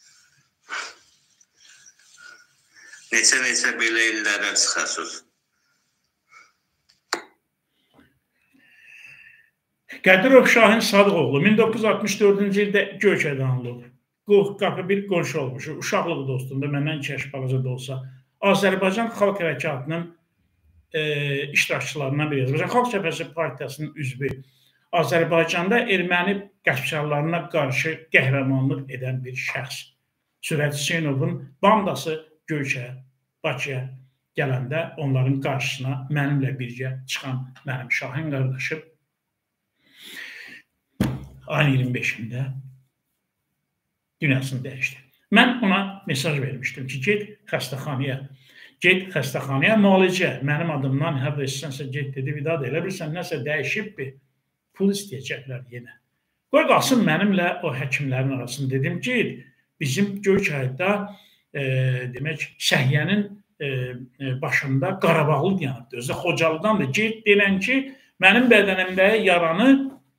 Neçə-neçə belə illərə çıxasız. Qədirov Şahin Sadıqoğlu min doqquz yüz altmış dördüncü ildə Göyçayda anılıb. Qapı bir qonşu olmuş, uşaqlıq dostunda, məndən iki yaş balaca da olsa, Azərbaycan Xalq Hərəkatının e, iştirakçılarından biri. Azərbaycan Xalq Cəbhəsi Partiyasının üzvü. Azərbaycanda erməni qəşqarlarına qarşı qəhrəmanlıq edən bir şəxs. Sürət Hüseynovun bandası Göyçaya, Bakıya gələndə onların qarşısına mənimlə birgə çıxan mənim Şahin qardaşım ayın iyirmi beşində dünyasını dəyişdi. Mən ona mesaj vermişdim ki, get xəstəxanaya, get xəstəxanaya müalicə, mənim adımdan hər versənsə get dedi, vidad elə bilsən, nəsə dəyişib bir pul istəyəcəklər yenə. Qoy qalsın mənimlə o həkimlərin arasında dedim ki, bizim Göyçayda e, demək, Səhiyyənin e, başında Qarabağlı yanıbdır. Özdə Xocalıdan da get denən ki, mənim bədənimdə yaranı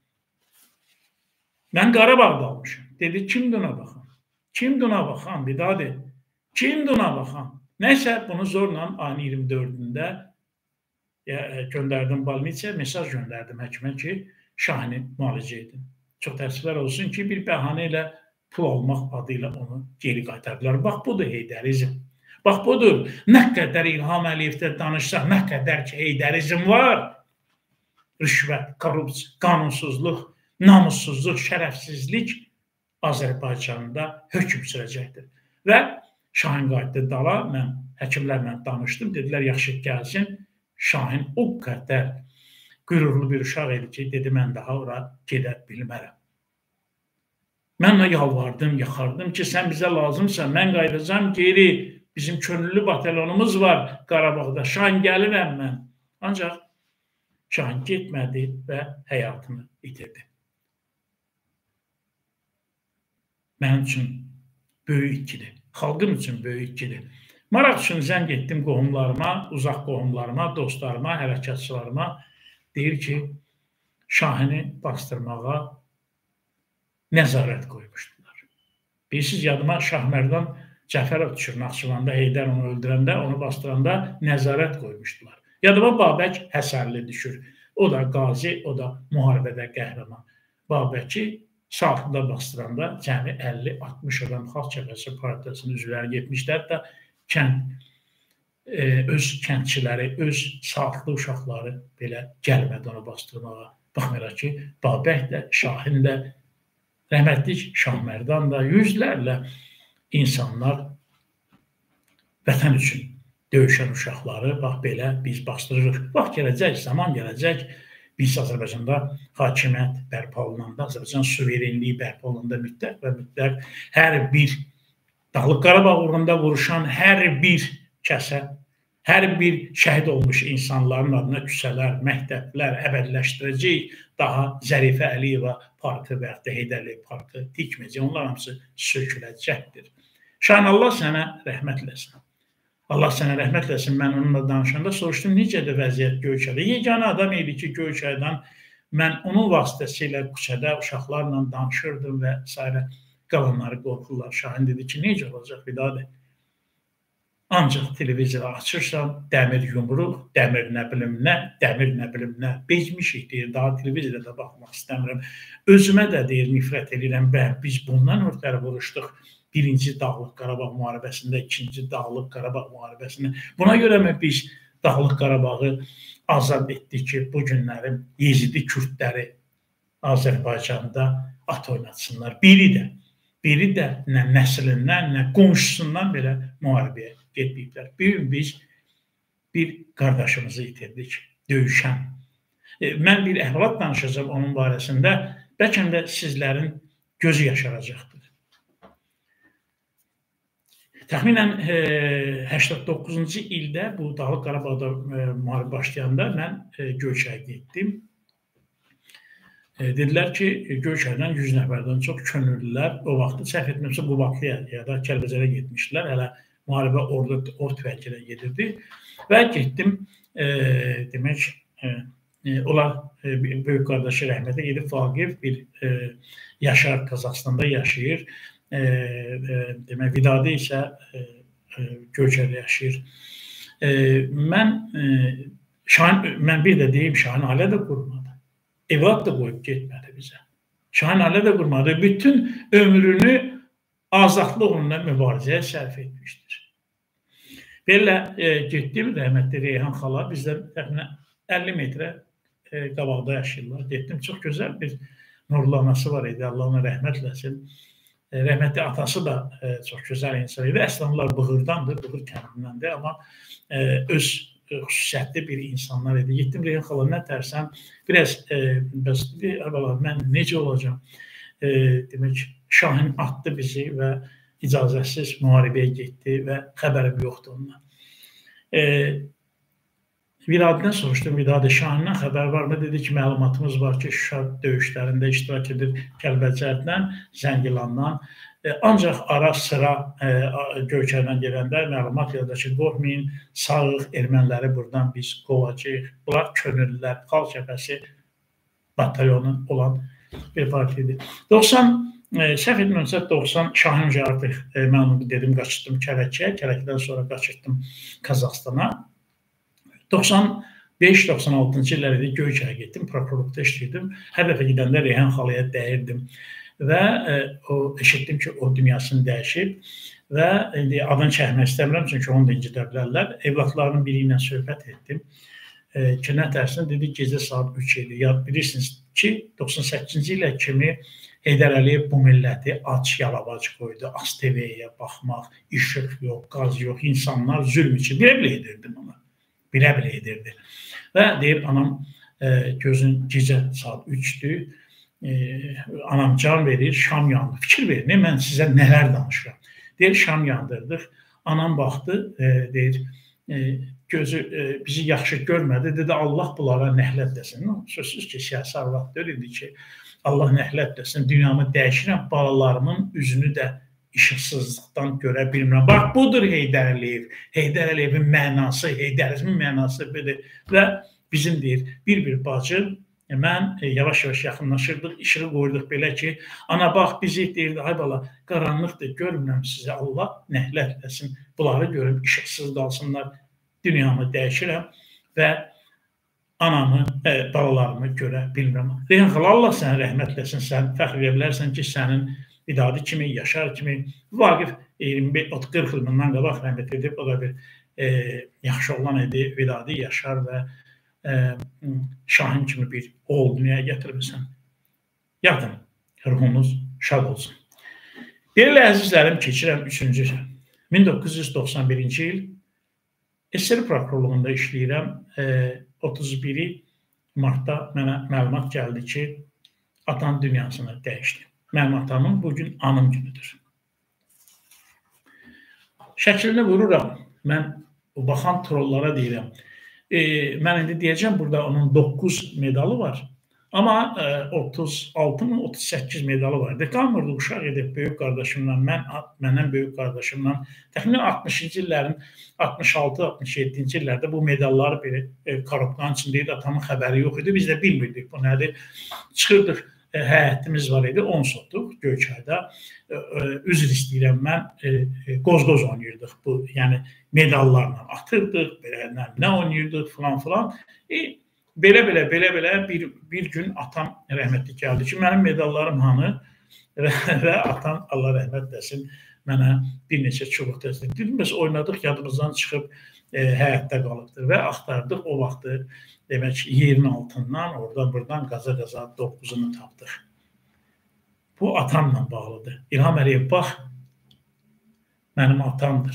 mən Qarabağda almışım. Dedi, kimdir ona baxan? Kimdir ona baxan? Bir daha de. Kimdir ona baxan? Nəysə bunu zorla ayın iyirmi dördündə göndərdim Balmiçə, mesaj göndərdim həkimə ki, Şahini müalicə edin. Çox təəssüflər olsun ki, bir bəhanə ilə pul almaq adıyla onu geri qaytardılar. Bax, budur heydərizm. Bax, budur. Nə qədər İlham Əliyevdə danışsaq, nə qədər ki, heydərizm var. Rüşvət, korrupsiya, qanunsuzluq, namussuzluq, şərəfsizlik Azərbaycanda hökm sürəcəkdir. Və Şahin qayıtdı dala, mən həkimlərlə danışdım, dedilər, yaxşı gəlsin. Şahin o qədər qürurlu bir uşaq idi ki, dedi, mən daha ora gedə bilmərəm. Mən ona yalvardım, yaxardım ki, sən bizə lazımsan, mən qayıdacam geri, bizim könüllü batalyonumuz var Qarabağda, Şahin gəlirəm mən. Ancaq Şahin getmədi və həyatını itirdi. Mənim üçün böyük itkidir. Xalqım üçün böyük itkidir. Maraq üçün zəng etdim qohumlarıma, uzaq qohumlarıma, dostlarıma, hərəkatçılarıma. Deyir ki, Şahini bastırmağa nəzarət qoymuşdular. Bilirsiniz, yadıma Şahmərdan Cəfərov düşür Naxçıvanda, Heydər onu öldürəndə, onu bastıranda nəzarət qoymuşdular. Yadıma Babək Həsənli düşür. O da qazi, o da müharibədə qəhrəman. Babəki Şahında bastıranda cəmi əlli altmış adam Xalq Cəbhəsi Partiyasının üzvləri getmişlər də kənd, e, öz kəndçiləri, öz sağlıqlı uşaqları belə gəlmədi onu bastırmağa. Baxmayaraq ki, Babək də, Şahin də, rəhmətlik Şahmərdan da yüzlərlə insanlar vətən üçün döyüşən uşaqları, bax belə biz bastırırıq. Vaxt gələcək, zaman gələcək. Biz Azərbaycanda hakimiyyət bərpa olunanda, Azərbaycan suverenliyi bərpa olunanda mütləq və mütləq hər bir Dağlıq Qarabağ uğrunda vuruşan hər bir kəsə, hər bir şəhid olmuş insanların adına küçələr, məktəblər əbədiləşdirəcək, daha Zərifə Əliyeva parkı və ya Heydər Əliyev parkı tikməyəcək. Onlar hamısı söküləcəkdir. Şahin, Allah sənə rəhmət eləsin. Allah sənə rəhmət eləsin. Mən onunla danışanda soruşdum, necədir vəziyyət Göyçayda? Yeganə adam idi ki, Göyçaydan mən onun vasitəsilə küçədə uşaqlarla danışırdım və s. Qalanları qorxurlar. Şahin dedi ki, necə olacaq Vidadi? Ancaq televizoru açırsan, dəmir yumruq, dəmir nə bilim nə, dəmir nə bilim nə. Bezmişik deyir, daha televizora da baxmaq istəmirəm. Özümə də deyir, nifrət edirəm. Bə, biz bundan ötəri vuruşduq. Birinci Dağlıq Qarabağ müharibəsində, ikinci Dağlıq Qarabağ müharibəsində. Buna görə mi biz Dağlıq Qarabağı azad etdik ki, bu günlərin Yezidi Kürdləri Azərbaycanda at oynatsınlar. Biri də, biri də nə nəslindən, nə qonşusundan belə müharibəyə getməyiblər. Bir gün biz bir qardaşımızı itirdik, döyüşən. E, mən bir əhvalat danışacağım onun barəsində. Bəlkə də sizlərin gözü yaşaracaqdır. Təxminən e, səksən doqquzuncu ildə bu Dağlıq Qarabağda e, müharibə başlayanda mən e, Göyçaya getdim. E, dedilər ki, Göyçaydan yüz nəfərdən çox könüllülər o vaxtı səhv etmirəmsə Qubadlıya ya da Kəlbəcərə getmişdilər. Hələ müharibə orada ort vəkillə gedirdi və getdim, e, demək, e, onlar e, böyük qardaşı rəhmətə gedib Vaqif bir e, Yaşar Qazaxstanda yaşayır. E, e, demək, Vidadi isə e, e, Göyçayda yaşayır. E, mən, e, Şahin, mən bir də deyim, Şahin ailə də qurmadı. Evlat da qoyub getmədi bizə. Şahin ailə də qurmadı. Bütün ömrünü azadlıq uğrunda mübarizəyə sərf etmişdir. Belə e, getdim, rəhmətli Reyhan xala, bizdən təxminən əlli metrə e, qabaqda yaşayırlar. Getdim, çox gözəl bir nurlu anası var idi, Allah ona rəhmət eləsin. E, rəhmətli atası da e, çox gözəl insan idi. Əslən onlar Bığırdandır, Bığır kəndindəndir, amma e, öz e, xüsusiyyətli bir insanlar idi. Getdim, Reyhan xala, nə tərsən? Biraz, e, bəs, mən necə olacam? E, demək, Şahin atdı bizi və icazəsiz müharibəyə getdi və xəbərim yoxdur ondan. E, Vidadidən soruşdum, Vidadi, Şahindən xəbər varmı? Dedi ki, məlumatımız var ki, Şuşa döyüşlərində iştirak edir Kəlbəcərdən, Zəngilandan. E, ancaq ara sıra e, Göyçaydan gələndə məlumat yada ki, qorxmayın, sağıq erməniləri buradan biz qovacağıq. Bunlar könüllülər, xalq cəbhəsi batalyonu olan bir partiyadır. doxsan E, səhv etmirəmsə doxsan Şahin artıq e, mən onu dedim, qaçırdım Kələkəyə, Kələkədən sonra qaçırdım Qazaxstana. doxsan beş doxsan altıncı illərdə Göyçaya getdim, prokurorluqda işləyirdim. Hər dəfə gedəndə Reyhan xalaya dəyirdim və e, o eşitdim ki, o dünyasını dəyişib və indi adını çəkmək istəmirəm, çünki onu da incidə bilərlər. Evlatlarının biri ilə söhbət etdim. E, ki, nə tərsin? Dedi, gecə saat üç idi. Ya bilirsiniz ki, doxsan səkkizinci ilə kimi Heydər Əliyev bu milləti aç, yalavac qoydu. A S T V-yə baxmaq, işıq yox, qaz yox, insanlar zülm için. Bilə-bilə edirdim ona. Bilə-bilə edirdi. Və deyib, anam e, gözün gecə saat üçdür. E, anam can verir, şam yandı. Fikir verin, mən sizə nələr danışıram. Deyir, şam yandırdıq. Anam baxdı, e, deyir, e, gözü e, bizi yaxşı görmədi. Dedi, Allah bunlara nəhlət desin. Sözsüz ki, siyasi arvad deyildi ki, Allah nəhlət desin, dünyamı dəyişirəm, balalarımın üzünü də işıqsızlıqdan görə bilmirəm. Bax, budur Heydər Əliyev. Heydər Əliyevin mənası, Heydərizmin mənası budur. Və bizim deyir, bir-bir bacı, mən yavaş-yavaş yaxınlaşırdıq, işığı qoyduq belə ki, ana bax, bizi deyirdi, ay bala, qaranlıqdır, görmürəm sizə, Allah nəhlət desin, bunları görüb işıqsız qalsınlar, dünyamı dəyişirəm və anamı, e, balalarımı görə bilmirəm. Reyhan xala, Allah sənə rəhmət eləsin, sən fəxr edə bilərsən ki, sənin Vidadi kimi, Yaşar kimi, Vaqif iyirmi qırx il bundan qabaq rəhmət edib, o da bir e, yaxşı olan idi, Vidadi, Yaşar və e, Şahin kimi bir oğul dünyaya gətirmişsən. Yadın, ruhunuz şad olsun. Deyirlə, əzizlərim, keçirəm üçüncü min doqquz yüz doxsan birinci il S S R prokurorluğunda işləyirəm. E, otuz biri martda mənə məlumat gəldi ki, atan dünyasını dəyişdi. Mənim atamın bugün anım günüdür. Şəklini vururam. Mən baxan trollara deyirəm. E, mən indi deyəcəm, burada onun doqquz medalı var. Amma otuz altı mı, otuz səkkiz medalı var idi. Qalmırdı uşaq edib böyük qardaşımla, mən, məndən böyük qardaşımla təxminən altmışıncı illərin altmış altı altmış yeddinci illərdə bu medalları bir e, korobkanın içində idi. Atamın xəbəri yox idi. Biz də bilmirdik bu nədir. Çıxırdıq, e, həyətimiz var idi, on sotluq Göyçayda. E, e, üzr istəyirəm, mən e, qoz-qoz oynayırdıq. Bu, yəni medallarla atırdıq, belə nə, nə oynayırdıq falan falan. E, Belə-belə, belə-belə bir, bir gün atam rəhmətli gəldi ki, mənim medallarım hanı və, və atam, Allah rəhmət desin, mənə bir neçə çubuq təslim. Biz oynadıq, yadımızdan çıxıb e, həyətdə qalıbdır və axtardıq o vaxtı, demək yerin altından, oradan, buradan qaza-qaza doqquzunu tapdıq. Bu atamla bağlıdır. İlham Əliyev, bax, mənim atamdır.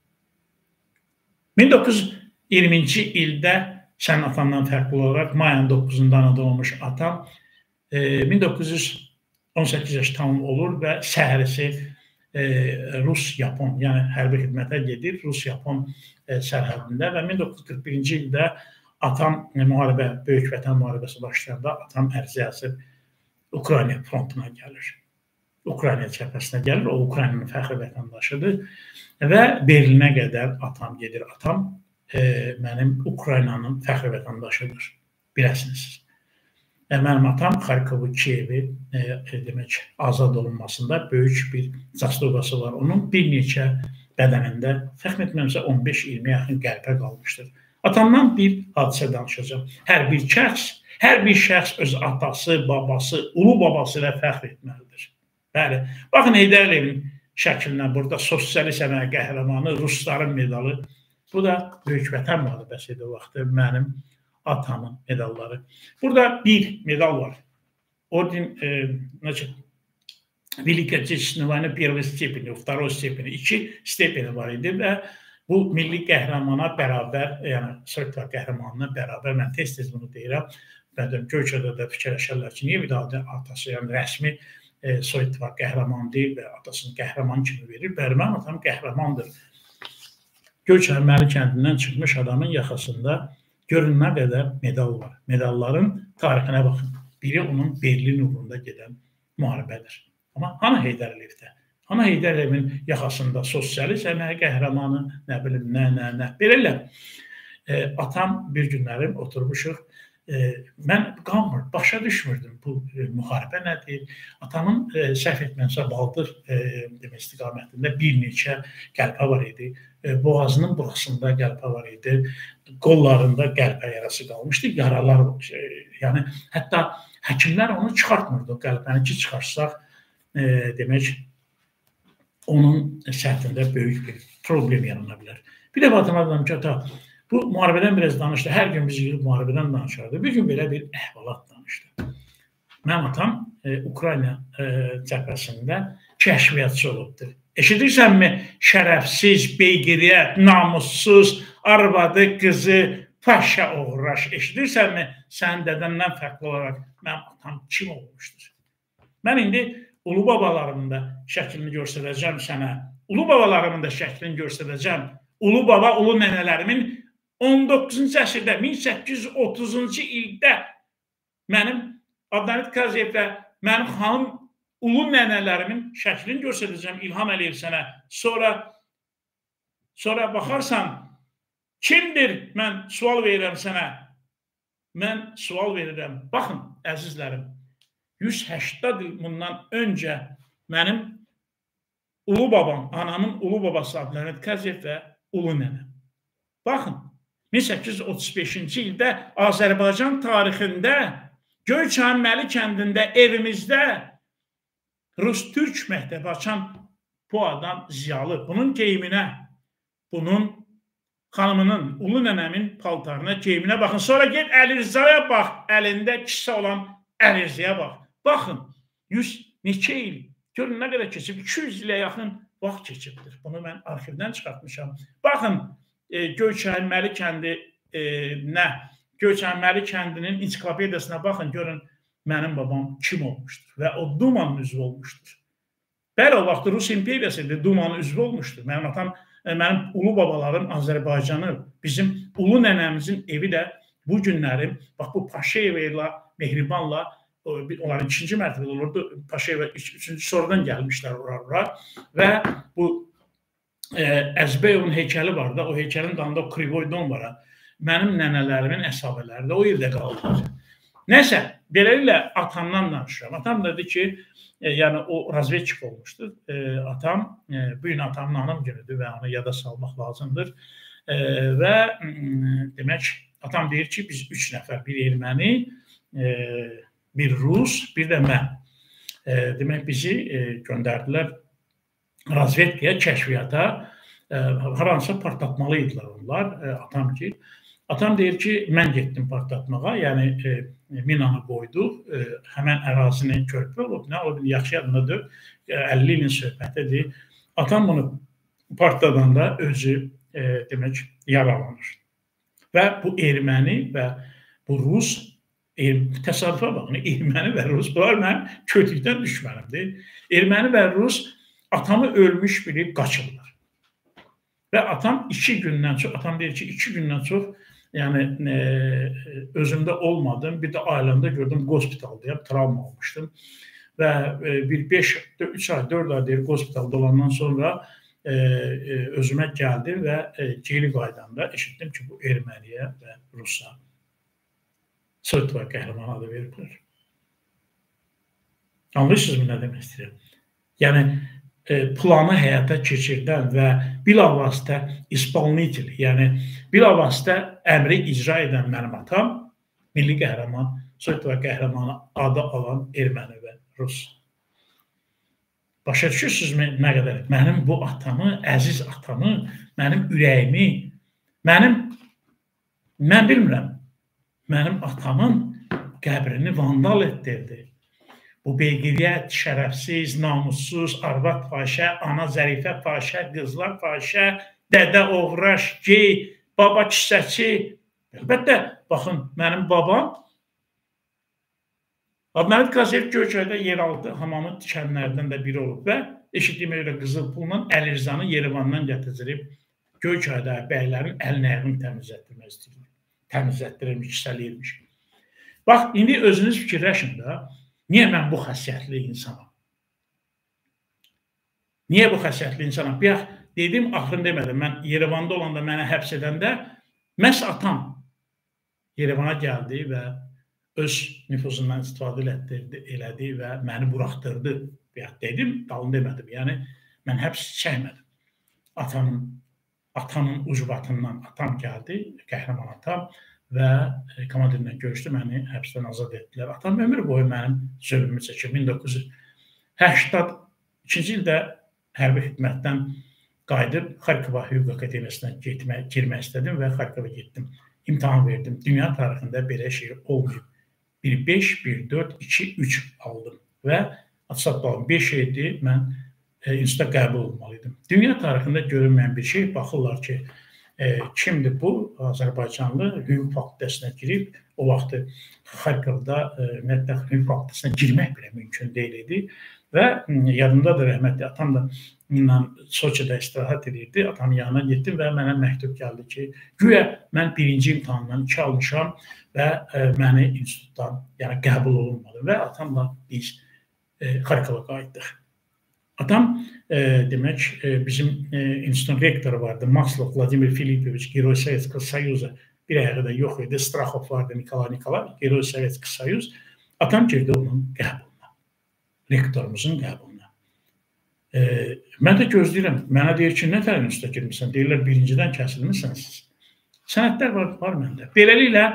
min doqquz yüz iyirminci ildə sənin atamdan fərqli olaraq mayın doqquzunda anadan olmuş atam e, min doqquz yüz on səkkiz yaş tamam olur və səhərisi e, Rus-Yapon, yəni hərbi xidmətə gedir Rus-Yapon e, sərhədində və min doqquz yüz qırx birinci ildə atam e, müharibə, Böyük Vətən müharibəsi başlayanda atam ərizə yazıb Ukrayna frontuna gəlir. Ukrayna cəbhəsinə gəlir, o Ukraynanın fəxri vətəndaşıdır və Berlinə qədər atam gedir. Atam E, mənim Ukraynanın fəxri vətəndaşıdır, biləsiniz. E, mənim atam Xarkovu, Kiyevi e, e, demək, azad olunmasında böyük bir zaslugası var. Onun bir neçə bədənində, fəxr etməmsə on beş iyirmiyə yaxın qəlpə qalmışdır. Atamdan bir hadisə danışacağım. Hər bir şəxs, hər bir şəxs öz atası, babası, ulu babası ilə fəxr etməlidir. Bəli, baxın Heydər Əliyevin şəklinə burada sosialist əmək qəhrəmanı, Rusların medalı. Bu da Böyük Vətən müharibəsi idi o vaxtı, mənim atamın medalları. Burada bir medal var. Orden, e, значит, Великой Отечественной войны первой степени, второй степени, iki stepeni var idi və bu milli qəhrəmana bərabər, yəni Sovet qəhrəmanına bərabər, mən tez-tez bunu deyirəm, mənim Göyçada da fikirləşərlər ki, niyə bir daha atası, yəni rəsmi e, Sovet qəhrəman deyil və atasını qəhrəman kimi verir. Bəli, mənim atam qəhrəmandır. Göyçay Məli kəndindən çıxmış adamın yaxasında görün nə qədər medal var. Medalların tarixinə baxın. Biri onun Berlin uğrunda gedən müharibədir. Amma hanı Heydər Əliyevdə? Hanı Heydər Əliyevin yaxasında sosialist əmək qəhrəmanı, nə bilim, nə, nə, nə. Belələ, e, atam bir günlərim oturmuşuq. E, mən qalmır, başa düşmürdüm bu e, müharibə nədir. Atamın e, səhv etməmsə Baldır e, demək istiqamətində bir neçə qəlpə var idi. E, boğazının burasında qəlpə var idi. Qollarında qəlpə yarası qalmışdı. Yaralar, e, yəni hətta həkimlər onu çıxartmırdı. O qəlpəni ki çıxarsaq, e, demək onun səthində böyük bir problem yarana bilər. Bir də batamadım ki, ata, bu müharibədən biraz danışdı. Hər gün biz yığıb müharibədən danışardı. Bir gün belə bir əhvalat danışdı. Mənim atam e, Ukrayna e, cəbhəsində kəşfiyyatçı olubdur. Eşidirsənmi? Şərəfsiz, beygiriyyət, namussuz, arvadı, qızı, paşa oğraş. Eşidirsənmi? Sənin dədəndən fərqli olaraq mənim atam kim olmuşdur? Mən indi ulu babalarımın da şəklini göstərəcəm sənə. Ulu babalarımın da şəklini göstərəcəm. Ulu baba, ulu nənələrimin on doqquzuncu əsrdə, min səkkiz yüz otuzuncu ildə mənim Adnavid Kaziyevdə mənim xanım ulu nənələrimin şəklini göstərəcəm İlham Əliyev sənə. Sonra sonra baxarsan, kimdir? Mən sual verirəm sənə. Mən sual verirəm. Baxın, əzizlərim, yüz səksən il bundan öncə mənim ulu babam, anamın ulu babası Adnavid Kaziyev və ulu nənəm. Baxın, min səkkiz yüz otuz beşinci ildə Azərbaycan tarixində Göyçay Məli kəndində evimizdə Rus-Türk məktəbi açan bu adam ziyalı. Bunun geyiminə, bunun xanımının, ulu nənəmin paltarına, geyiminə baxın. Sonra get Əli Rzaya bax, əlində kisə olan Əli Rzaya bax. Baxın, yüz neçə il, görün nə qədər keçib, iki yüz ilə yaxın vaxt keçibdir. Bunu mən arxivdən çıxartmışam. Baxın, e, Göyçay Məli kəndi e, nə? Göyçay Məli kəndinin ensiklopediyasına baxın, görün mənim babam kim olmuşdur və o Dumanın üzvü olmuşdur. Bəli, o vaxt Rus imperiyasıydı, Dumanın üzvü olmuşdur. Mənim atam, e, mənim ulu babalarım Azərbaycanı, bizim ulu nənəmizin evi də bu günlərim, bax bu Paşayev ilə Mehribanla, onların ikinci mərtəbədə olurdu, Paşayeva üçüncü sonradan gəlmişlər ora və bu Əzbəyovun heykəli var da, o heykəlin dalında o Krivoy dom var. Mənim nənələrimin əsabələri də o yerdə qaldılar. Nəsə, beləliklə atamdan danışıram. Atam dedi ki, yəni o razvedçik olmuşdur. Atam, bu gün atamın anım günüdür və onu yada salmaq lazımdır. Və demək, atam deyir ki, biz üç nəfər, bir erməni, bir rus, bir də mən. Demək, bizi göndərdilər razvedkaya, kəşfiyyata, haransa partlatmalıydılar onlar, atam ki. Atam deyir ki, mən getdim partlatmağa, yəni minanı qoyduq, həmən ərazinin körpü olub, nə olub, yaxşı yadındadır, əlli ilin söhbətidir. Atam bunu partladanda özü, demək, yaralanır. Və bu erməni və bu rus, təsadüfə baxın, erməni və rus, bunlar mənim kötükdən düşmənimdir. Erməni və rus atamı ölmüş bilib qaçırlar. Və atam iki gündən çox, atam deyir ki, iki gündən çox, yəni özümdə olmadım, bir də ailəmdə gördüm, qospitaldayım, travma olmuşdum. Və bir beş, üç ay, dörd ay deyir, qospitalda olandan sonra özümə gəldim və geri qaydanda eşitdim ki, bu erməniyə və rusa Sovet var qəhrəman adı veriblər. Anlayırsınızmı nə demək istəyirəm? Yəni, planı həyata keçirdən və bilavasitə ispanlitil, yəni bilavasitə əmri icra edən mənim atam, milli qəhrəman, Sovet var qəhrəmanı adı alan erməni və rus. Başa düşürsünüzmü nə qədər? Mənim bu atamı, əziz atamı, mənim ürəyimi, mənim, mən bilmirəm, mənim atamın qəbrini vandal etdirdi. Bu beygiriyyət, şərəfsiz, namussuz, arvad fahişə, ana zərifə fahişə, qızlar fahişə, dədə oğraş, gey, baba kisəçi. Əlbəttə, baxın, mənim babam Məhəmməd Qaziyev Göyçayda yeraltı hamamı tikənlərdən də biri olub və eşitdiyimə görə qızıl pulla Əlirzanı Yerevandan gətirib Göyçayda bəylərin əlini-ayağını təmizlətdirmək istəyirlər. Təmizlətdirilmiş, kisəliyirmiş. Bax, indi özünüz fikirləşin də, niyə mən bu xəssiyyətli insanam? Niyə bu xəssiyyətli insanam? Bir yax, dedim, axırını demədim, mən Yerevanda olanda mənə həbs edəndə, məhz atam Yerevana gəldi və öz nüfuzundan istifadə elədi və məni buraxdırdı. Bir yax, dedim, dalını demədim. Yəni, mən həbs çəkmədim. Atamın Atamın ucbatından atam gəldi, qəhrəman atam və komandirlə görüşdü, məni həbsdən azad etdilər. Atam ömür boyu mənim zülmümü çəkir. min doqquz yüz səksən ikinci ildə hərbi xidmətdən qayıdıb Xarkova Hüquq Akademiyasına girmək istədim və Xarkova getdim. İmtahan verdim. Dünya tarixində belə şey olmayıb. bir beş, bir dörd, iki üç aldım və atsat balım beş idi, mən instituta qəbul olmalıydım. Dünya tarixində görünməyən bir şey, baxırlar ki, e, kimdir bu? Azərbaycanlı hüquq fakültəsinə girib, o vaxtı Xarkovda ümumiyyətlə hüquq fakültəsinə girmək belə mümkün deyil idi və yadımda da rəhmətli atam da Soçidə istirahat edirdi, atamın yanına getdim və mənə məktub gəldi ki, güya mən birinci imtahandan iki almışam və e, məni institutdan yəni qəbul olunmadım və atamla biz e, Xarkova qayıtdıq. Atam, e, demək, e, bizim e, institutun rektoru vardı, Maslov Vladimir Filipoviç, Giroy Sovetskого Soyuza, bir ayağı da yox idi, Straxov vardı, Nikolay Nikolay, Giroy Sovetskого Soyuz. Atam girdi onun qəbuluna, rektorumuzun qəbuluna. E, mən də gözləyirəm, mənə deyir ki, nə tər instituta girmişsən? Deyirlər, birincidən kəsilmişsən siz. Sənədlər var, var məndə. Beləliklə,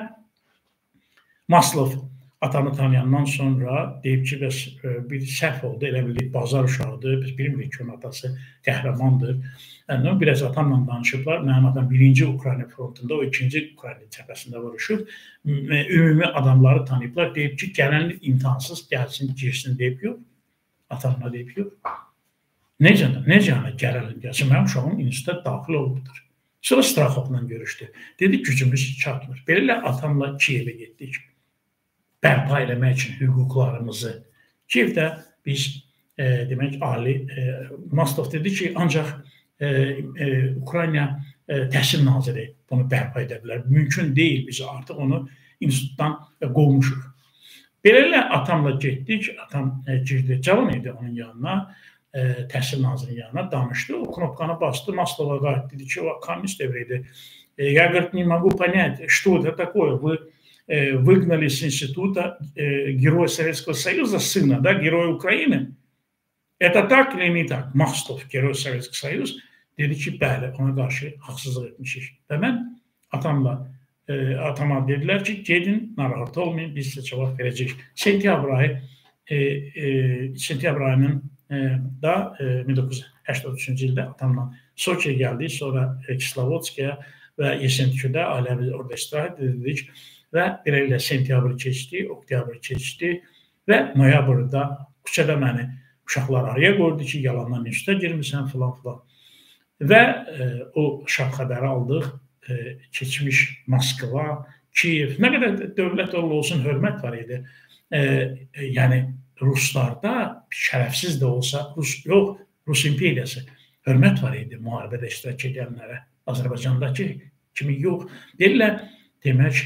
Maslov atamı tanıyandan sonra deyib ki, bəs bir səhv oldu, elə bildik, bazar uşağıdır, biz bilmirik ki, onun atası qəhrəmandır. Yəni, biraz atamla danışıblar, mənim atam birinci Ukrayna frontunda, o ikinci Ukrayna cəbhəsində vuruşub, ümumi adamları tanıyıblar, deyib ki, gələn imtahansız gəlsin, girsin, deyib yox, atamla deyib yox. Necə, necə gələn gəlsin, mənim uşağım instituta daxil olubdur. Sonra Straxovla görüşdü, dedi, gücümüz çatmır. Belələ atamla Kiyevə getdik. Bərpa eləmək üçün hüquqlarımızı. Kiyevdə biz, e, demək, ali, e, Maslov dedi ki, ancaq e, e, Ukrayna e, təhsil naziri bunu bərpa edə bilər. Mümkün deyil, biz artıq onu institutdan qovmuşuq. Beləliklə atamla getdik, atam e, girdi, cavan idi onun yanına, e, təhsil nazirinin yanına danışdı. O knopkanı bastı, Maslova qayıtdı, dedi ki, o kommunist evridir. E, я, говорит, не могу понять, что это такое. Вы э, выгнали с института э, Героя Советского Союза, сына, да, Героя Украины. Это так или не так? Maslov, Geriy Sovetski Soyuz dedi ki, bəli, ona qarşı haqsızlıq etmişik. Və mən atamla, e, atama dedilər ki, gedin, narahat olmayın, biz sizə cavab verəcəyik. Sentyabr ayı, e, e, sentyabr ayının e, da e, min doqquz yüz səksən üçüncü ildə atamla Soçiyə gəldik, sonra e, Kislovodskaya və Yesentikdə ailəmiz orada istirahət edildik və beləliklə sentyabr keçdi, oktyabr keçdi və noyabrda küçədə məni uşaqlar araya qoydu ki, yalandan instituta girmirsən filan filan. Və e, o şab xəbəri aldıq. E, keçmiş Moskva, Kiyev, nə qədər dövlət olsun hörmət var idi. E, e, yəni Ruslarda şərəfsiz də olsa, Rus yox, Rus imperiyası hörmət var idi müharibədə iştirak edənlərə. Azərbaycandakı kimi yox. Deyirlər, demək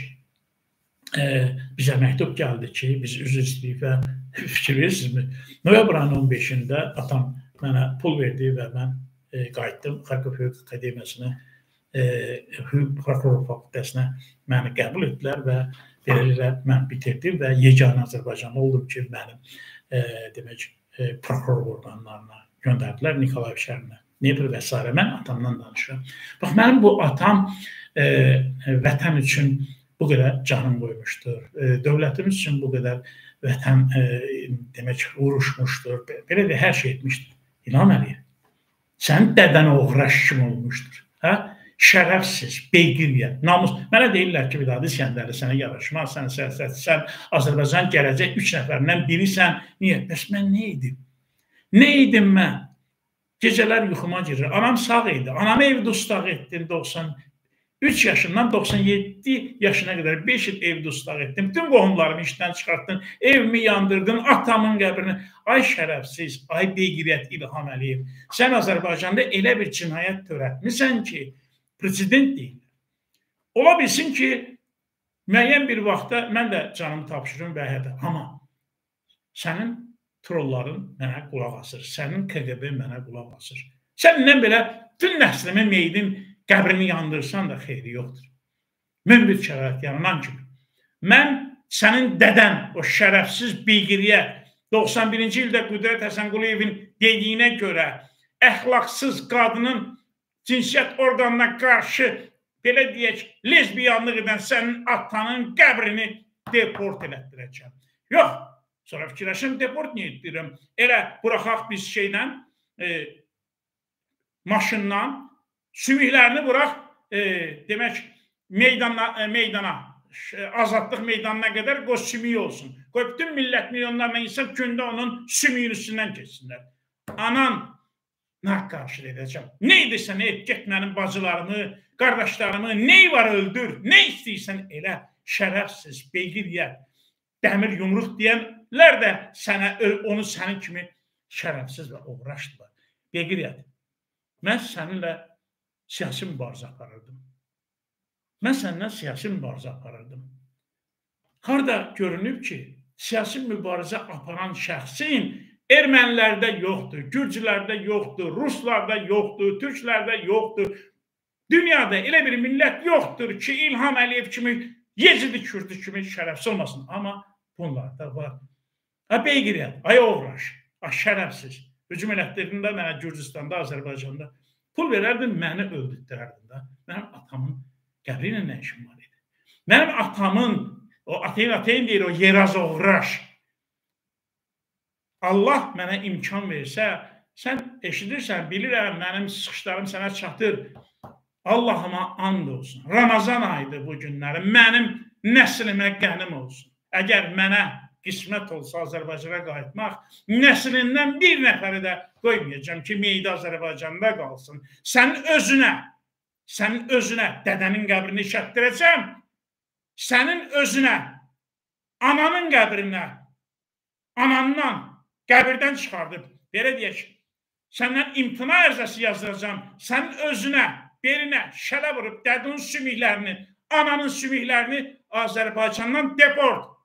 e, bizə məktub gəldi ki, biz üzr istəyik və fikir verirsinizmi? Noyabr ayının on beşində atam mənə pul verdi və mən e, qayıtdım Xarkov Hüquq Akademiyasına, e, Prokuror Fakültəsinə məni qəbul etdilər və beləliklə mən bitirdim və yeganə Azərbaycanlı oldum ki, mənim e, demək, e, prokuror orqanlarına göndərdilər, Nikolayev şəhərinə, Dnepr və s. Mən atamdan danışıram. Bax, mənim bu atam e, vətən üçün bu qədər canım qoymuşdur, e, dövlətimiz üçün bu qədər vətən e, demək vuruşmuşdur, belə də hər şey etmişdir. İlham Əliyev, sənin dədən oğraş kim olmuşdur? Hə? Şərəfsiz, beygiriyə, namus. Mənə deyirlər ki, Vidadi İskəndərli sənə yaraşmaz, sən siyasətçisən, Azərbaycan gələcək üç nəfərindən birisən. Niyə? Bəs mən nə idim? Nə idim mən? Gecələr yuxuma girir. Anam sağ idi. Anamı ev dustaq etdin doxsan üç yaşından doxsan yeddi yaşına qədər beş il ev dustaq etdim. Bütün qohumlarımı işdən çıxartdın, evimi yandırdın, atamın qəbrini. Ay şərəfsiz, ay beygiriyyət İlham Əliyev. Sən Azərbaycanda elə bir cinayət törətmisən ki, prezident deyirlər. Ola bilsin ki, müəyyən bir vaxtda mən də canımı tapşırım və hədə. Amma sənin trolların mənə qulaq asır, sənin K G B mənə qulaq asır. Səndən belə bütün nəslimin meydin qəbrini yandırsan da xeyri yoxdur. Mən bir şərait yaranan kimi. Mən sənin dədən, o şərəfsiz beygiriyə doxsan birinci ildə Qüdrət Həsənquliyevin dediyinə görə əxlaqsız qadının cinsiyyət orqanına qarşı belə deyək, lezbiyanlıq edən sənin atanın qəbrini deport elətdirəcəm. Yox, sonra fikirləşim, deport niyə etdirirəm? Elə buraxaq biz şeylə, e, maşından, sümüklərini bıraq, e, demək, meydana, e, meydana, azadlıq meydanına qədər qoy sümüyü olsun. Qoy bütün millət milyonlarla insan gündə onun sümüyün üstündən keçsinlər. Ananla qarşı edəcəm. Nə edirsən, et, get mənim bacılarımı, qardaşlarımı, ney var öldür, nə istəyirsən elə şərəfsiz, beygiriyə, dəmir yumruq deyənlər də sənə, onu sənin kimi şərəfsiz və uğraşdılar. Beygiriyyət. Mən səninlə siyasi mübarizə aparırdım. Mən səndən siyasi mübarizə aparırdım. Harada görünüb ki, siyasi mübarizə aparan şəxsin ermənilərdə yoxdur, gürcülərdə yoxdur, ruslarda yoxdur, türklərdə yoxdur. Dünyada elə bir millət yoxdur ki, İlham Əliyev kimi, Yezidi Kürdü kimi şərəfsiz olmasın. Amma bunlar da var. Ha, beygiriyyət, ay oğraş, ay şərəfsiz. Hücum elətdirində mənə Gürcüstanda, Azərbaycanda pul verərdin, məni öldürdürərdin da. Mənim atamın qəbri ilə nə işim var idi? Mənim atamın, o ateyn ateyn deyir, o yeraz oğraş. Allah mənə imkan versə, sən eşidirsən, bilirəm, mənim sıxışlarım sənə çatır. Allahıma and olsun. Ramazan ayıdır bu günləri. Mənim nəslimə qənim olsun. Əgər mənə qismət olsa Azərbaycana qayıtmaq, nəslindən bir nəfəri də qoymayacağım ki, meydi Azərbaycanda qalsın. Sənin özünə, sənin özünə dədənin qəbrini işətdirəcəm, sənin özünə, ananın qəbrinə, anandan qəbirdən çıxardıb, belə deyək, səndən imtina ərzəsi yazdıracağım, sənin özünə, belinə şələ vurub dədinin sümüklərini, ananın sümüklərini Azərbaycandan deport.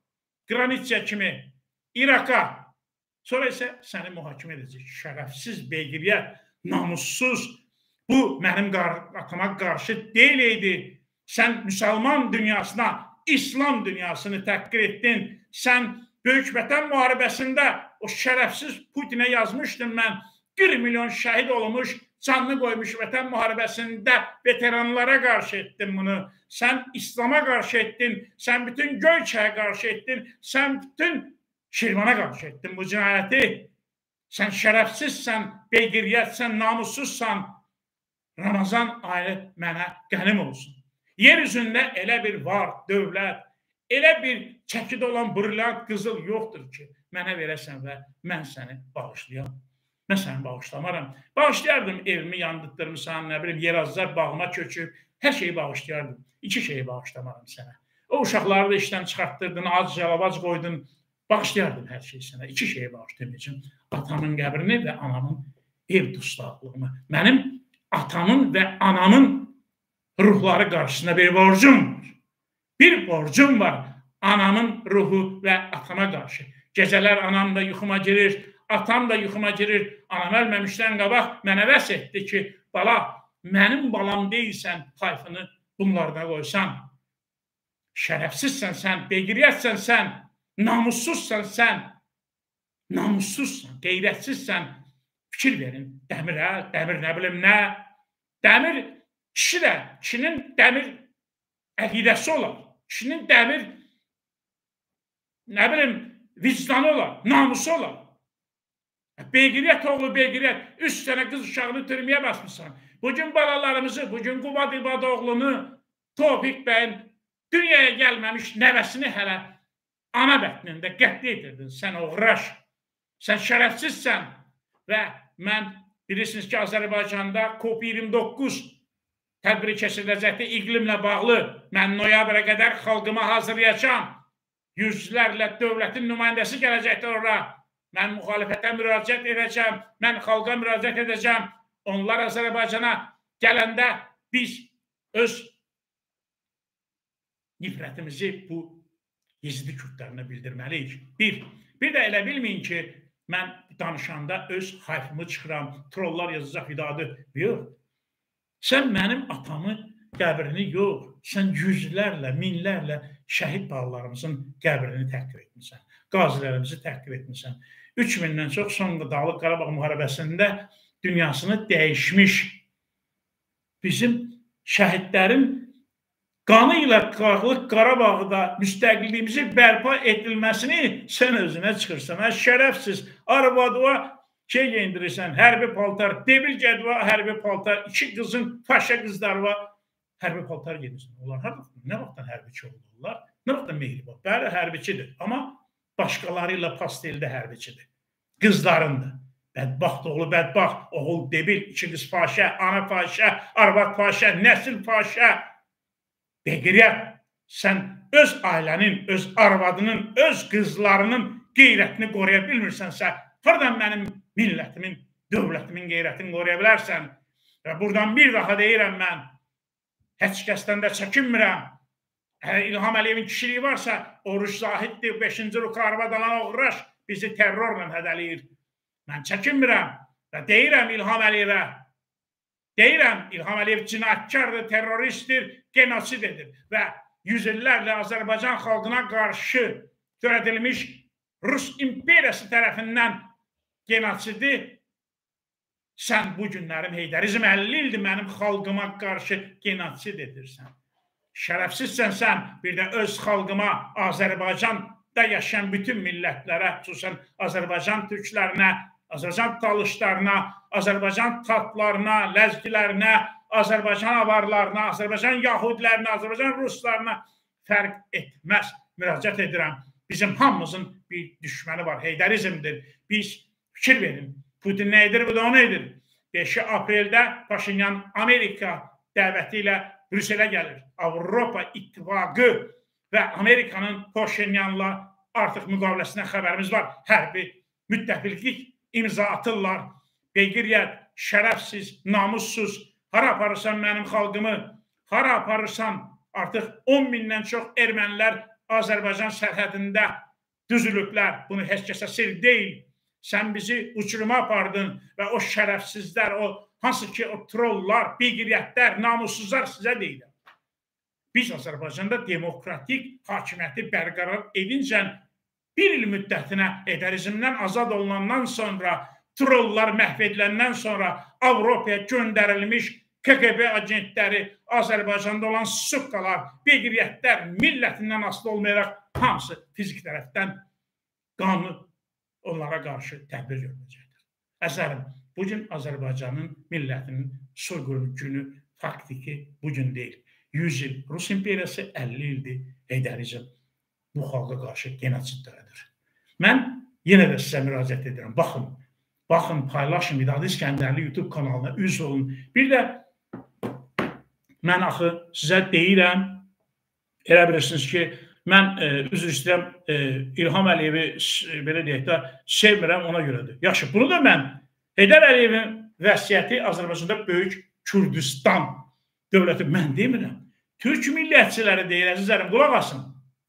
Qranitsə kimi İraqa, sonra isə səni mühakimə edəcək. Şərəfsiz, beygiriyyət, namussuz, bu mənim atama qarşı deyil idi. Sən müsəlman dünyasına, İslam dünyasını təhqir etdin. Sən Böyük Vətən müharibəsində o şərəfsiz Putinə yazmışdın mən. bir milyon şəhid olmuş, canlı qoymuş Vətən müharibəsində veteranlara qarşı etdin bunu. Sən İslama qarşı etdin, sən bütün Göyçəyə qarşı etdin, sən bütün Şirvana qarşı etdin bu cinayəti. Sən şərəfsizsən, beygiriyyətsən, namussuzsan. Ramazan ayı mənə qənim olsun. Yer üzündə elə bir var, dövlət, elə bir çəkidə olan brilliant qızıl yoxdur ki, mənə verəsən və mən səni bağışlayam. Mən səni bağışlamaram. Bağışlayardım, evimi yandırtdırmışsan, nə bilim, yerazlar bağıma köçüb, hər şeyi bağışlayardım. İki şeyi bağışlamaram sənə. O uşaqları da işdən çıxartdırdın, az cəlavac qoydun, bağışlayardım hər şeyi sənə. İki şeyi bağışlamayacağım. Atamın qəbrini və anamın ev dustaqlığını. Mənim atamın və anamın ruhları qarşısında bir borcum var. Bir borcum var anamın ruhu və atama qarşı. Gecələr anam da yuxuma girir, atam da yuxuma girir. Anam ölməmişdən qabaq mənə vəs etdi ki, bala, mənim balam deyilsən, hayfını bunlarda qoysan. Şərəfsizsən sən, beygiriyyətsən sən, namussuzsan sən, namussuzsan, qeyrətsizsən. Fikir verin, dəmirə, dəmir nə bilim nə. Dəmir, kişi də, kişinin dəmir əqidəsi olar. Kişinin dəmir, nə bilim, vicdanı olar, namusu olar. Beygiriyyət oğlu beygiriyyət, üç sənə qız uşağını türməyə basmışsan. Bugün balalarımızı, bugün Qubad İbadoğlunu, Tofiq bəyin dünyaya gəlməmiş nəvəsini hələ ana bətnində qətli edirdin. Sən oğraş, sən şərəfsizsən və mən bilirsiniz ki, Azərbaycanda COP iyirmi doqquz tədbiri keçiriləcəkdir iqlimlə bağlı. Mən noyabrə qədər xalqıma hazırlayacağam. Yüzlərlə dövlətin nümayəndəsi gələcəkdir ora. Mən müxalifətə müraciət edəcəm, mən xalqa müraciət edəcəm. Onlar Azərbaycana gələndə biz öz nifrətimizi bu Yezidi kürdlərinə bildirməliyik. Bir, bir də elə bilməyin ki, mən danışanda öz hayfımı çıxıram, trollar yazacaq vidadı. Yox, sən mənim atamı qəbrini yox, sən yüzlərlə, minlərlə şəhid balalarımızın qəbrini təhqir etmişsən. Qazilərimizi təhqir etmişsən. üç mindən çox son Dağlıq Qarabağ müharibəsində dünyasını dəyişmiş bizim şəhidlərin qanı ilə Dağlıq Qarabağda müstəqilliyimizi bərpa edilməsini sən özünə çıxırsan. Şərəfsiz, arvadıva şey geyindirirsən, hərbi paltar, debil gədva hərbi paltar, iki qızın, faşa qızlar var, hərbi paltar geyindirsən. Onlar nə vaxtdan hərbiçi oldular? Nə vaxtdan mehriban? Bəli, hərbiçidir, amma başqaları ilə pasteldə hərbiçidir. Qızların da. Bədbaxt oğlu bədbaxt, oğul debil, iki qız faşə, ana faşə, arvad faşə, nəsil faşə. Beygiriyyət, sən öz ailənin, öz arvadının, öz qızlarının qeyrətini qoruya bilmirsənsə, buradan mənim millətimin, dövlətimin qeyrətini qoruya bilərsən. Və buradan bir daha deyirəm mən, heç kəsdən də çəkinmirəm. Əgər İlham Əliyevin kişiliyi varsa, Oruç Zahiddir, beşinci Ruka arvad alan oğraş bizi terrorla hədəliyir. Mən çəkinmirəm və deyirəm İlham Əliyevə, deyirəm İlham Əliyev cinayətkardır, terroristdir, genosid edir və yüz illərlə Azərbaycan xalqına qarşı törədilmiş Rus imperiyası tərəfindən genosidi sən bu günlərim Heydərizm əlli ildir mənim xalqıma qarşı genosid edirsən. Şərəfsizsən sən, bir də öz xalqıma, Azərbaycanda yaşayan bütün millətlərə, xüsusən Azərbaycan türklərinə, Azərbaycan talışlarına, Azərbaycan tatlarına, ləzgilərinə, Azərbaycan avarlarına, Azərbaycan yahudilərinə, Azərbaycan ruslarına fərq etməz. Müraciət edirəm. Bizim hamımızın bir düşməni var, Heydərizmdir. Biz fikir verin, Putin nə edir, bu da onu edir. beşi apreldə Paşinyan Amerika dəvəti ilə Brüsselə gəlir. Avropa İttifaqı və Amerikanın Paşinyanla artıq müqaviləsinə xəbərimiz var. Hərbi müttəfiqlik imza atırlar. Beygiriyyət, şərəfsiz, namussuz, hara aparırsan mənim xalqımı, hara aparırsan artıq on mindən çox ermənilər Azərbaycan sərhədində düzülüblər. Bunu heç kəsə sir deyil. Sən bizi uçuruma apardın və o şərəfsizlər, o hansı ki o trollar, biqiriyyətlər, namussuzlar sizə deyiləm. Biz Azərbaycanda demokratik hakimiyyəti bərqərar edincən bir il müddətinə ederizmdən azad olunandan sonra, trollar məhv ediləndən sonra Avropaya göndərilmiş K G B agentləri, Azərbaycanda olan suqqalar, biqiriyyətlər millətindən asılı olmayaraq hamısı fizik tərəfdən qanun onlara qarşı tədbir görüləcəkdir. Əzərim, bugün Azərbaycanın millətinin soyqırım günü faktiki bugün deyil. yüz il Rus imperiyası, əlli ildir Heydərizm bu xalqa qarşı genosid törədir. Mən yenə də sizə müraciət edirəm. Baxın, baxın, paylaşın, Vidadi İskəndərli YouTube kanalına üzv olun. Bir də mən axı sizə deyirəm, elə bilirsiniz ki, mən e, üzr istəyirəm, e, İlham Əliyevi belə deyək də sevmirəm, ona görədir. Yaxşı, bunu da mən Heydər Əliyevin vəsiyyəti Azərbaycanda böyük Kürdistan dövləti mən demirəm. Türk millətçiləri deyir, əzizlərim, qulaq asın.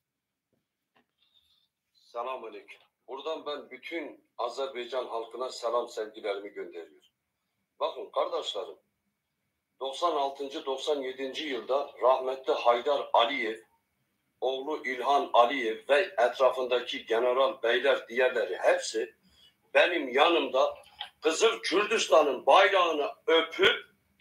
Selam aleyküm. Buradan ben bütün Azerbaycan halkına selam sevgilerimi gönderiyorum. Bakın kardeşlerim, doksan altıncı doksan yedinci yılda rahmetli Haydar Aliyev, oğlu İlhan Aliyev ve etrafındaki general beyler diğerleri hepsi benim yanımda Kızıl Kürdistan'ın bayrağını öpüp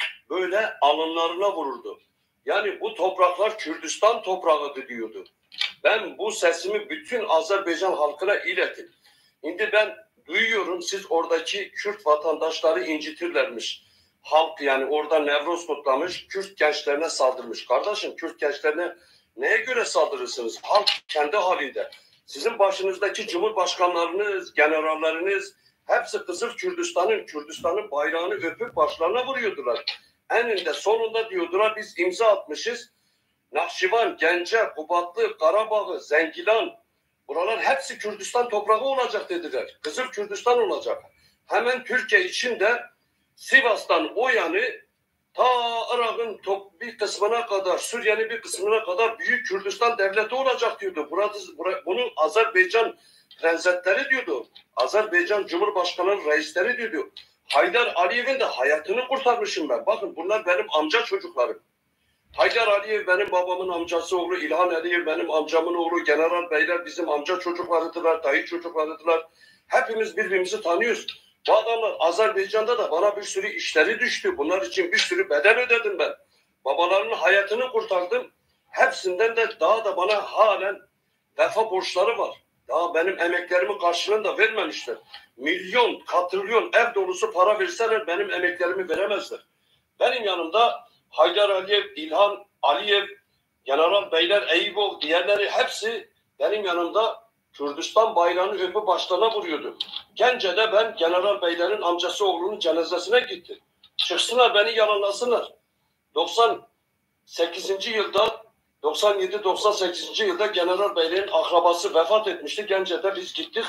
böyle alınlarına vururdu. Yani bu topraklar Kürdistan toprağıdır diyordu. Ben bu sesimi bütün Azerbaycan halkına iletim. Şimdi ben duyuyorum siz oradaki Kürt vatandaşları incitirlermiş. Halk yani orada Nevroz kutlamış, Kürt gençlerine saldırmış. Kardeşim Kürt gençlerine neye göre saldırırsınız? Halk kendi halinde. Sizin başınızdaki cumhurbaşkanlarınız, generalleriniz hepsi Kızıl Kürdistan'ın, Kürdistan'ın bayrağını öpüp başlarına vuruyordular. Eninde sonunda diyordular biz imza atmışız. Nahşivan, Gence, Kubatlı, Karabağ, Zengilan buralar hepsi Kürdistan toprağı olacak dediler. Kızıl Kürdistan olacak. Hemen Türkiye için de Sivas'tan o yanı ta Irak'ın bir kısmına kadar, Suriye'nin bir kısmına kadar Büyük Kürdistan devleti olacak diyordu. Burada, burada, bunu Azerbaycan prensesleri diyordu. Azerbaycan Cumhurbaşkanı reisleri diyordu. Haydar Aliyev'in de hayatını kurtarmışım ben. Bakın bunlar benim amca çocuklarım. Haydar Aliyev benim babamın amcası oğlu, İlhan Aliyev benim amcamın oğlu, general beyler bizim amca çocuklarıdırlar, dayı çocuklarıdırlar. Hepimiz birbirimizi tanıyoruz. Bu adamlar Azerbaycan'da da bana bir sürü işleri düştü. Bunlar için bir sürü bedel ödedim ben. Babalarının hayatını kurtardım. Hepsinden de daha da bana halen vefa borçları var. Daha benim emeklerimin karşılığını da vermemişler. Milyon, katrilyon ev dolusu para verseler benim emeklerimi veremezler. Benim yanımda Haydar Aliyev, İlhan Aliyev, General Beyler, Eyüpov, diğerleri hepsi benim yanımda Kürdistan bayrağını öpüp başlarına vuruyordu. Gence'de ben General Beyler'in amcası oğlunun cenazesine gittim. Çıksınlar beni yalanlasınlar. doksan sekizinci yılda, doksan yedi doksan sekizinci yılda General Beyler'in akrabası vefat etmişti. Gence'de biz gittik.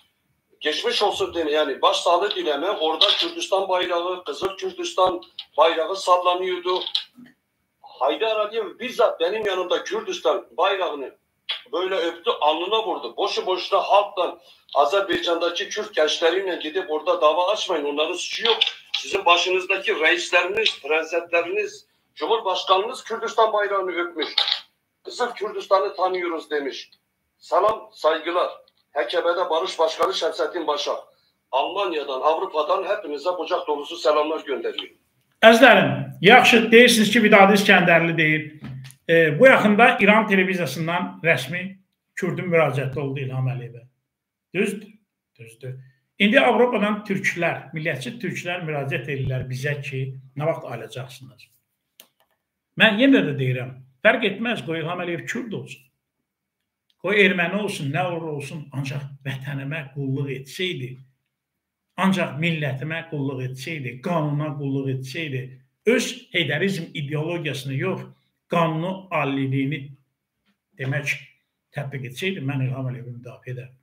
Geçmiş olsun diye yani başsağlığı dileme orada Kürdistan bayrağı, Kızıl Kürdistan bayrağı sallanıyordu. Haydar Aliyev bizzat benim yanımda Kürdistan bayrağını böyle öptü, alnına vurdu. Boşu boşuna halktan Azerbaycan'daki Kürt gençleriyle gidip orada dava açmayın. Onların suçu yok. Sizin başınızdaki reisleriniz, prensesleriniz, Cumhurbaşkanınız Kürdistan bayrağını öpmüş. Kızıl Kürdistan'ı tanıyoruz demiş. Selam, saygılar. Hekebe'de Barış Başkanı Şemsettin Başak. Almanya'dan, Avrupa'dan hepinize kucak dolusu selamlar gönderiyorum. Əzizlərim, yaxşı deyirsiniz ki, Vidadi İskəndərli deyir. E, bu yaxında İran televiziyasından rəsmi Kürdün müraciəti oldu İlham Əliyevə. Düzdür, düzdür. İndi Avropadan türklər, millətçi türklər müraciət edirlər bizə ki, nə vaxt alacaqsınız? Mən yenə də deyirəm, fərq etməz, qoy İlham Əliyev Kürd olsun. Qoy erməni olsun, nə olur olsun, ancaq vətənimə qulluq etsəydi, ancaq millətimə qulluq etsəydi, qanuna qulluq etsəydi, öz heydərizm ideologiyasını yox, qanunu alliliyini demək tətbiq etsəydi, mən İlham Əliyevi müdafiə edərdim.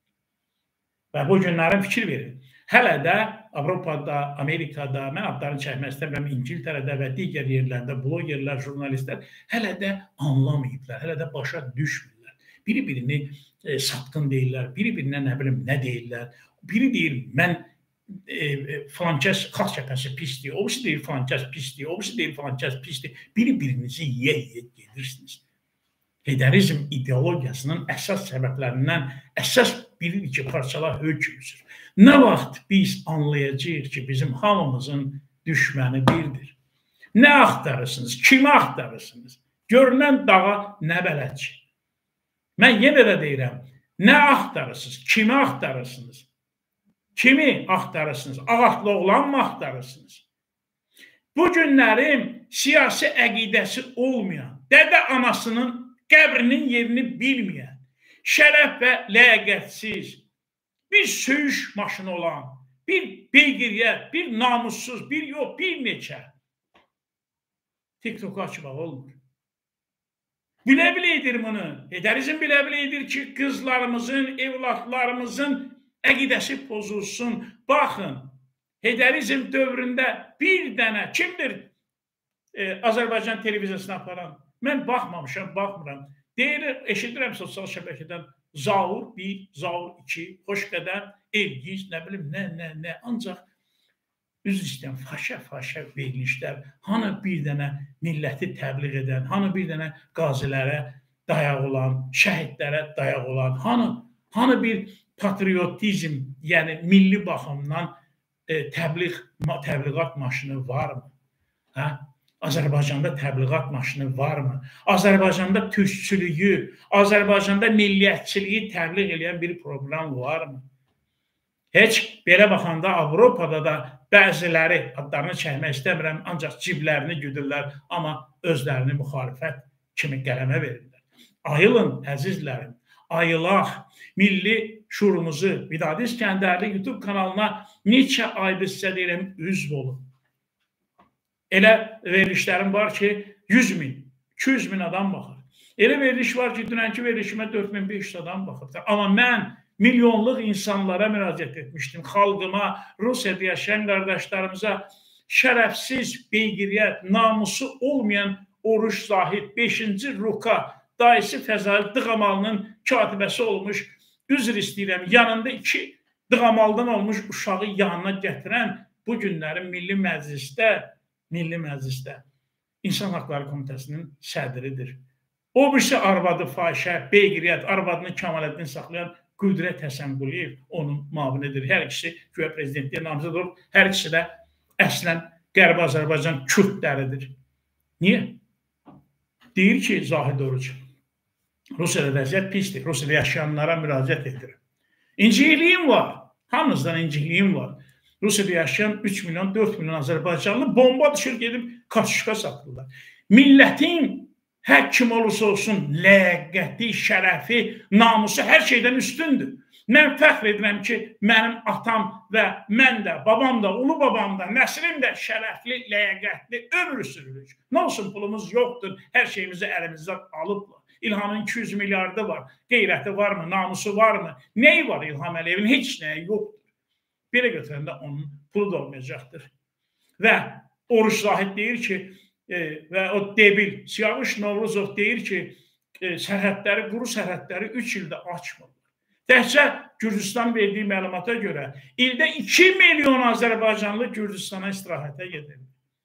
Və bu günlərin fikir verin. Hələ də Avropada, Amerikada, mən adlarını çəkmək istəmirəm, İngiltərədə və digər yerlərdə blogerlər, jurnalistlər hələ də anlamayıblar, hələ də başa düşmürlər. biri-birini e, satqın deyirlər, biri-birinə nə bilim nə deyirlər. Biri deyir, mən e, falankəs xalq cəbhəsi pisdir, o birisi deyir falankəs pisdir, o birisi deyir falankəs pisdir. Biri-birinizi yiyə-yiyə gedirsiniz. Heydərizm ideologiyasının əsas səbəblərindən əsas biridir ki, parçalar hökm sürür. Nə vaxt biz anlayacağıq ki, bizim hamımızın düşməni birdir. Nə axtarırsınız, kimi axtarırsınız? Görünən dağa nə bələdçi? Mən yenə də deyirəm, nə axtarırsınız, kimi axtarırsınız? Kimi axtarırsınız? Ağatlı oğlan mı axtarırsınız? Bu günlərin siyasi əqidəsi olmayan, dədə anasının qəbrinin yerini bilməyən, şərəf və ləyaqətsiz, bir söyüş maşını olan, bir beygiriyyət, bir namussuz, bir yox, bir neçə TikTok açmaq olmur. Bilə-bilə edir bunu. Heydərizm bilə-bilə edir ki, qızlarımızın, evlatlarımızın əqidəsi pozulsun. Baxın, Heydərizm dövründə bir dənə kimdir e, Azərbaycan televiziyasına aparan? Mən baxmamışam, baxmıram. Deyir, eşidirəm sosial şəbəkədən Zaur bir, Zaur iki, Xoşqədəm, Elgiz, nə bilim, nə, nə, nə. Ancaq üzr istəyən faşa-faşa verilişlər, hanı bir dənə milləti təbliğ edən, hanı bir dənə qazilərə dayaq olan, şəhidlərə dayaq olan, hanı, hanı bir patriotizm, yəni milli baxımdan e, təbliğ, təbliğat maşını varmı? Hə? Azərbaycanda təbliğat maşını varmı? Azərbaycanda türkçülüyü, Azərbaycanda milliyyətçiliyi təbliğ edən bir program varmı? Heç belə baxanda Avropada da bəziləri, adlarını çəkmək istəmirəm, ancaq ciblərini güdürlər, amma özlərini müxalifət kimi qələmə verirlər. Ayılın, əzizlərim, ayılaq, milli şuurumuzu Vidadi İskəndərli YouTube kanalına neçə ay bizsə deyirəm, üzv olun. Elə verilişlərim var ki, yüz min, iki yüz min adam baxır. Elə veriliş var ki, dünənki verilişimə dörd min beş yüz adam baxır. Amma mən milyonluq insanlara müraciət etmişdim. Xalqıma, Rusiyada yaşayan qardaşlarımıza şərəfsiz, beygiriyyət, namusu olmayan Oruç Zahid, beşinci Ruka, dayısı Fəzail Dığamalının katibəsi olmuş, üzr istəyirəm, yanında iki Dığamaldan olmuş uşağı yanına gətirən bu günlərin Milli Məclisdə Milli Məclisdə İnsan Haqları Komitəsinin sədridir. O birisi arvadı fahişə, beygiriyyət, arvadını Kamaləddin saxlayan Qüdrət Həsənquliyev onun mavinidir. Hər ikisi güya prezidentliyə namizəd olub, hər ikisi də əslən Qərbi Azərbaycan kürdləridir. Niyə? Deyir ki, Zahid Oruc, Rusiyada vəziyyət pisdir, Rusiyada yaşayanlara müraciət edir. İnciliğim var, hamınızdan inciliğim var. Rusiyada yaşayan üç milyon, dörd milyon Azərbaycanlı bomba düşür, gedib kaçışqa satırlar. Millətin hər kim olursa olsun ləyaqəti, şərəfi, namusu hər şeydən üstündür. Mən fəxr edirəm ki, mənim atam və mən də, babam da, ulu babam da, nəslim də şərəfli, ləyaqətli ömrü sürürük. Nə olsun, pulumuz yoxdur, hər şeyimizi əlimizdən alıblar. İlhamın iki yüz milyardı var, qeyrəti varmı, namusu varmı? Nəyi var İlham Əliyevin? Heç nəyi yoxdur. Belə götürəndə onun pulu da olmayacaqdır. Və Oruç Zahid deyir ki, e, və o debil, Siyavuş Novruzov deyir ki, e, sərhədləri, quru sərhədləri üç ildə açmırlar. Təhcə Gürcüstan verdiyi məlumata görə ildə iki milyon Azərbaycanlı Gürcüstana istirahətə gedir.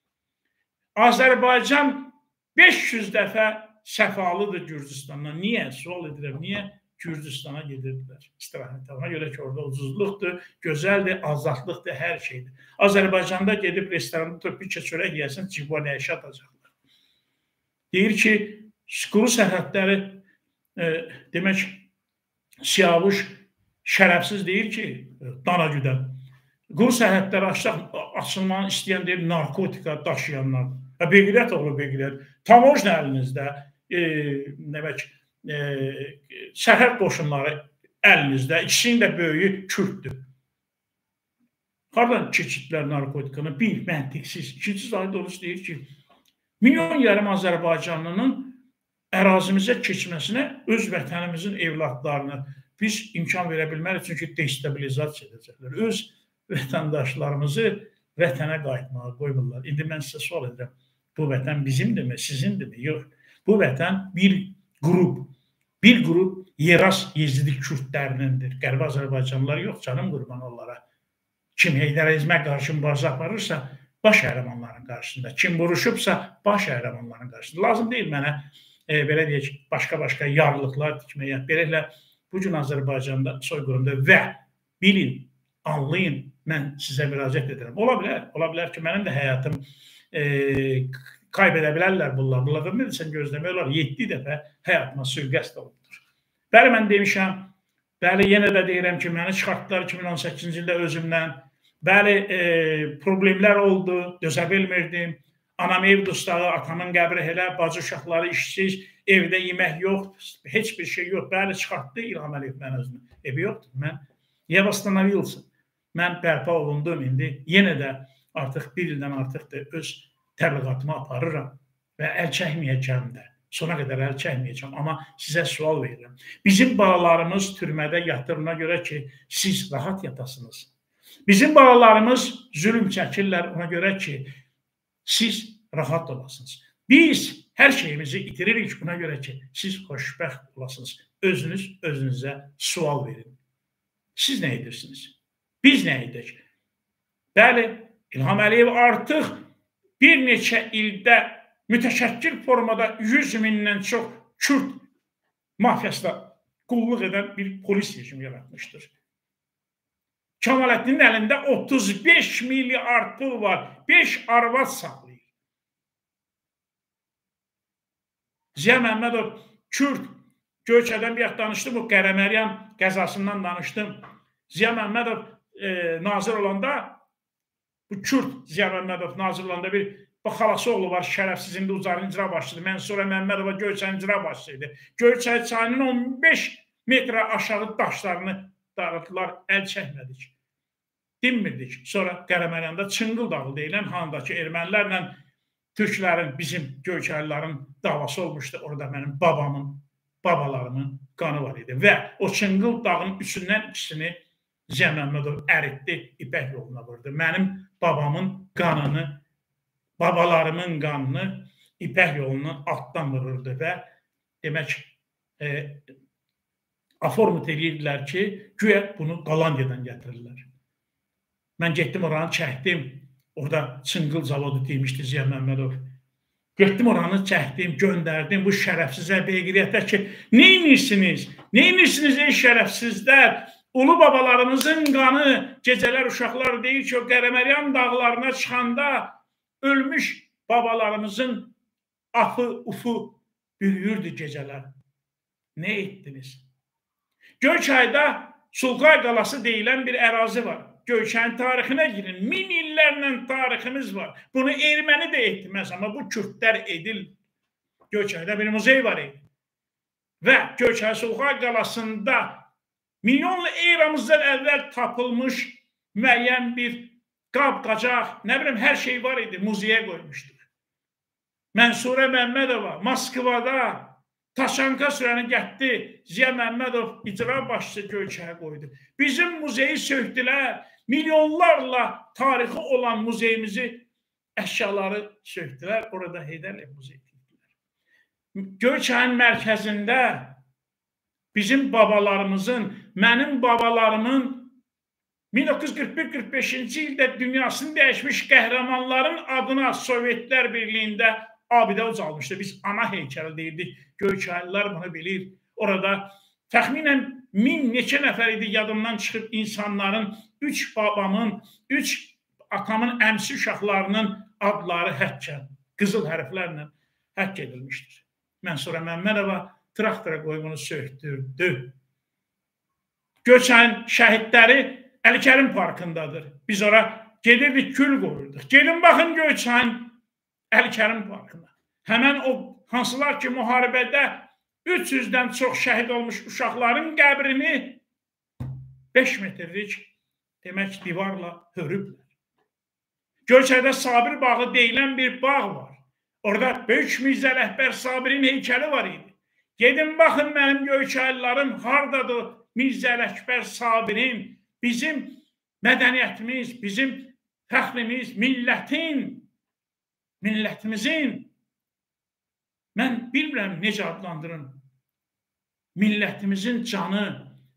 Azərbaycan beş yüz dəfə səfalıdır Gürcüstandan. Niyə? Sual edirəm, niyə? Gürcüstana gedirdilər istirahətə. Ona görə ki, orada ucuzluqdur, gözəldir, azadlıqdır, hər şeydir. Azərbaycanda gedib restoranda oturub bir çörək yeyəsən, cibonə əşya atacaqlar. Deyir ki, quru sərhədləri, e, demək, Siyavuş şərəfsiz deyir ki, dana güdən, quru sərhədləri açılmanı istəyən deyir, narkotika daşıyanlar. Beqiriyyət oğlu beqiriyyət. Tamojna əlinizdə, e, demək, E, sərhəd qoşunları əlinizdə, ikisinin də böyüyü Kürddür. Hardan keçidlər narkotikanı? Bir, məntiqsiz. İkinci Zahid Oruc deyir ki, milyon yarım Azərbaycanlının ərazimizə keçməsinə öz vətənimizin evlatlarını biz imkan verə bilmərik, çünki destabilizasiya edəcəklər. Öz vətəndaşlarımızı vətənə qayıtmağa qoymurlar. İndi mən sizə sual edirəm, bu vətən bizimdirmi, sizindirmi? Yox. Bu vətən bir qrup, bir qrup Yeras Yezidi Kürdlərinindir. Qərbi Azərbaycanlılar yox, canım qurban onlara. Kim Heydər Əzmə qarşı mübarizə aparırsa, baş qəhrəmanların qarşısında. Kim vuruşubsa, baş qəhrəmanların qarşısında. Lazım deyil mənə e, belə deyək, başqa-başqa yarlıqlar tikməyə. Belələ, bu gün Azərbaycanda soyqırımda və bilin, anlayın, mən sizə müraciət edirəm. Ola bilər, ola bilər ki, mənim də həyatım e, kaybedə bilərlər bunlar. Bunlardan nə desən gözləmək olar, yeddi dəfə həyatıma sui-qəsd olubdur. Bəli, mən demişəm, bəli, yenə də deyirəm ki, məni çıxartdılar iki min on səkkizinci ildə özümdən. Bəli, e, problemlər oldu, dözə bilmirdim. Anam ev dustağı, atamın qəbri elə, bacı uşaqları işsiz, evdə yemək yox, heç bir şey yox. Bəli, çıxartdı İlham Əliyev mən özümü. Evi yoxdur, mən Yev Astanavilsin. Mən bərpa olundum indi. Yenə də artıq bir ildən artıqdır öz təbliğatımı aparıram və əl çəkməyəcəm də. Sona qədər əl çəkməyəcəm. Amma sizə sual verirəm. Bizim balalarımız türmədə yatırına görə ki, siz rahat yatasınız. Bizim balalarımız zülüm çəkirlər ona görə ki, siz rahat olasınız. Biz hər şeyimizi itiririk buna görə ki, siz xoşbəxt olasınız. Özünüz özünüzə sual verin. Siz nə edirsiniz? Biz nə edək? Bəli, İlham Əliyev artıq bir neçə ildə mütəşəkkil formada yüz mindən çox Kürd mafiyasına qulluq edən bir polis rejimi yaratmışdır. Kemaləddinin əlində otuz beş milyard pul var. beş arvad saxlayır. Ziya Məmmədov Kürd Göyçədən bir danışdım, o Qərəməryam qəzasından danışdım. Ziya Məmmədov e, nazir olanda, bu Kürd Ziya Məmmədov nazir olanda bir xalası oğlu var, şərəfsiz, indi Ucarın icra başçıdır. Mənsura Məmmədova Göyçənin icra başçısıydı. Göyçə çayının on beş metrə aşağı daşlarını dağıtdılar, əl çəkmədik. Dinmirdik. Sonra Qərəməryanda Çınqıl dağı deyilən handakı ermənilərlə türklərin, bizim Göyçəlilərin davası olmuşdu. Orada mənim babamın, babalarımın qanı var idi. Və o Çınqıl dağının üçündən ikisini Ziya Məmmədov əritdi, İpək yoluna vurdu. Mənim babamın qanını, babalarımın qanını İpək yolunu altdan vururdu və demək e, aformut edirdilər ki, güya bunu Qalandiyadan gətirirlər. Mən getdim oranı çəkdim. Orada Çınqıl zavodu deymişdi Ziya Məmmədov. Getdim oranı çəkdim, göndərdim bu şərəfsizə, beygiriyyətə ki, neyinirsiniz? Neyinirsiniz ey şərəfsizlər? Ulu babalarımızın qanı, gecələr uşaqlar deyir ki, o Qərəməryam dağlarına çıxanda ölmüş babalarımızın afı, ufu bürüyürdü gecələr. Nə etdiniz? Göyçayda Sulqay qalası deyilən bir ərazi var. Göyçənin tarixinə girin. Min illərlə tariximiz var. Bunu erməni də etməz, amma bu Kürdlər edil. Göyçayda bir muzey var idi. Və Göyçay Sulqay qalasında milyonlu eramızdan əvvəl tapılmış müəyyən bir qab-qacaq, nə bilim, hər şey var idi, muzeyə qoymuşdur. Mənsura Məmmədova Moskvada Taşanka sürəni getdi, Ziya Məmmədov icra başçısı Göyçəyə qoydu. Bizim muzeyi söktülər, milyonlarla tarixi olan muzeyimizi, əşyaları söktülər, orada Heydər Əliyev muzeyi etdilər. Göyçəyin mərkəzində bizim babalarımızın, mənim babalarımın min doqquz yüz qırx bir qırx beşinci ildə dünyasını dəyişmiş qəhrəmanların adına Sovetlər Birliyində abidə ucalmışdı. Biz ana heykəli deyirdik. Göyçəlilər bunu bilir. Orada təxminən min neçə nəfər idi yadımdan çıxıb insanların, üç babamın, üç atamın əmsi uşaqlarının adları həkkə, qızıl hərflərlə həkk edilmişdir. Mənsura Məmmədova traktora qoyumunu söktürdü. Göyçəyin şəhidləri Əlikərim parkındadır. Biz ora gedirdik, kül qoyurduq. Gedin baxın Göyçəyin Əlikərim parkına. Həmən o hansılar ki, müharibədə üç yüzdən çox şəhid olmuş uşaqların qəbrini beş metrlik demək divarla hörüblər. Göyçədə Sabir bağı deyilən bir bağ var. Orada Böyük Mirzə Rəhbər Sabirin heykəli var idi. Gedin baxın mənim Göyçəlilərim hardadır Mirzə Rəhbər Sabirin, bizim mədəniyyətimiz, bizim fəxrimiz, millətin, millətimizin, mən bilmirəm necə adlandırın, millətimizin canı,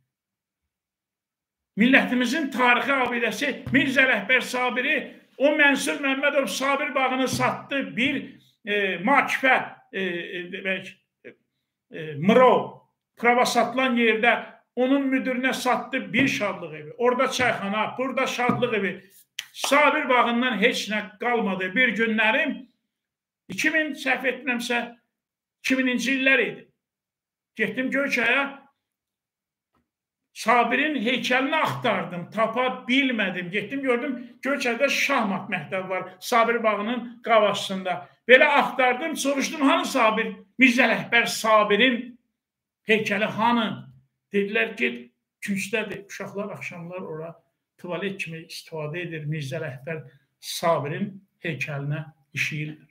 millətimizin tarixi abidəsi Mirzə Ələkbər Sabiri, o Mənsur Məmmədov Sabir bağını satdı bir e, makifə, e, e, demək, e, mırov, prava satılan yerdə onun müdürünə satdı bir şadlıq evi. Orada çayxana, burada şadlıq evi. Sabir bağından heç nə qalmadı. Bir günlərim iki min səhv etmirəmsə iki mininci illər idi. Getdim Göyçaya, Sabirin heykəlini axtardım, tapa bilmədim. Getdim, gördüm, Göyçayda şahmat məktəbi var, Sabir bağının qavaşsında. Belə axtardım, soruşdum, hanı Sabir? Mirzə Ələkbər Sabirin heykəli hanı? Dedilər ki, küncdədir. Uşaqlar axşamlar ora tuvalet kimi istifadə edir. Mirzə Ələkbər Sabirin heykəlinə işəyirlər.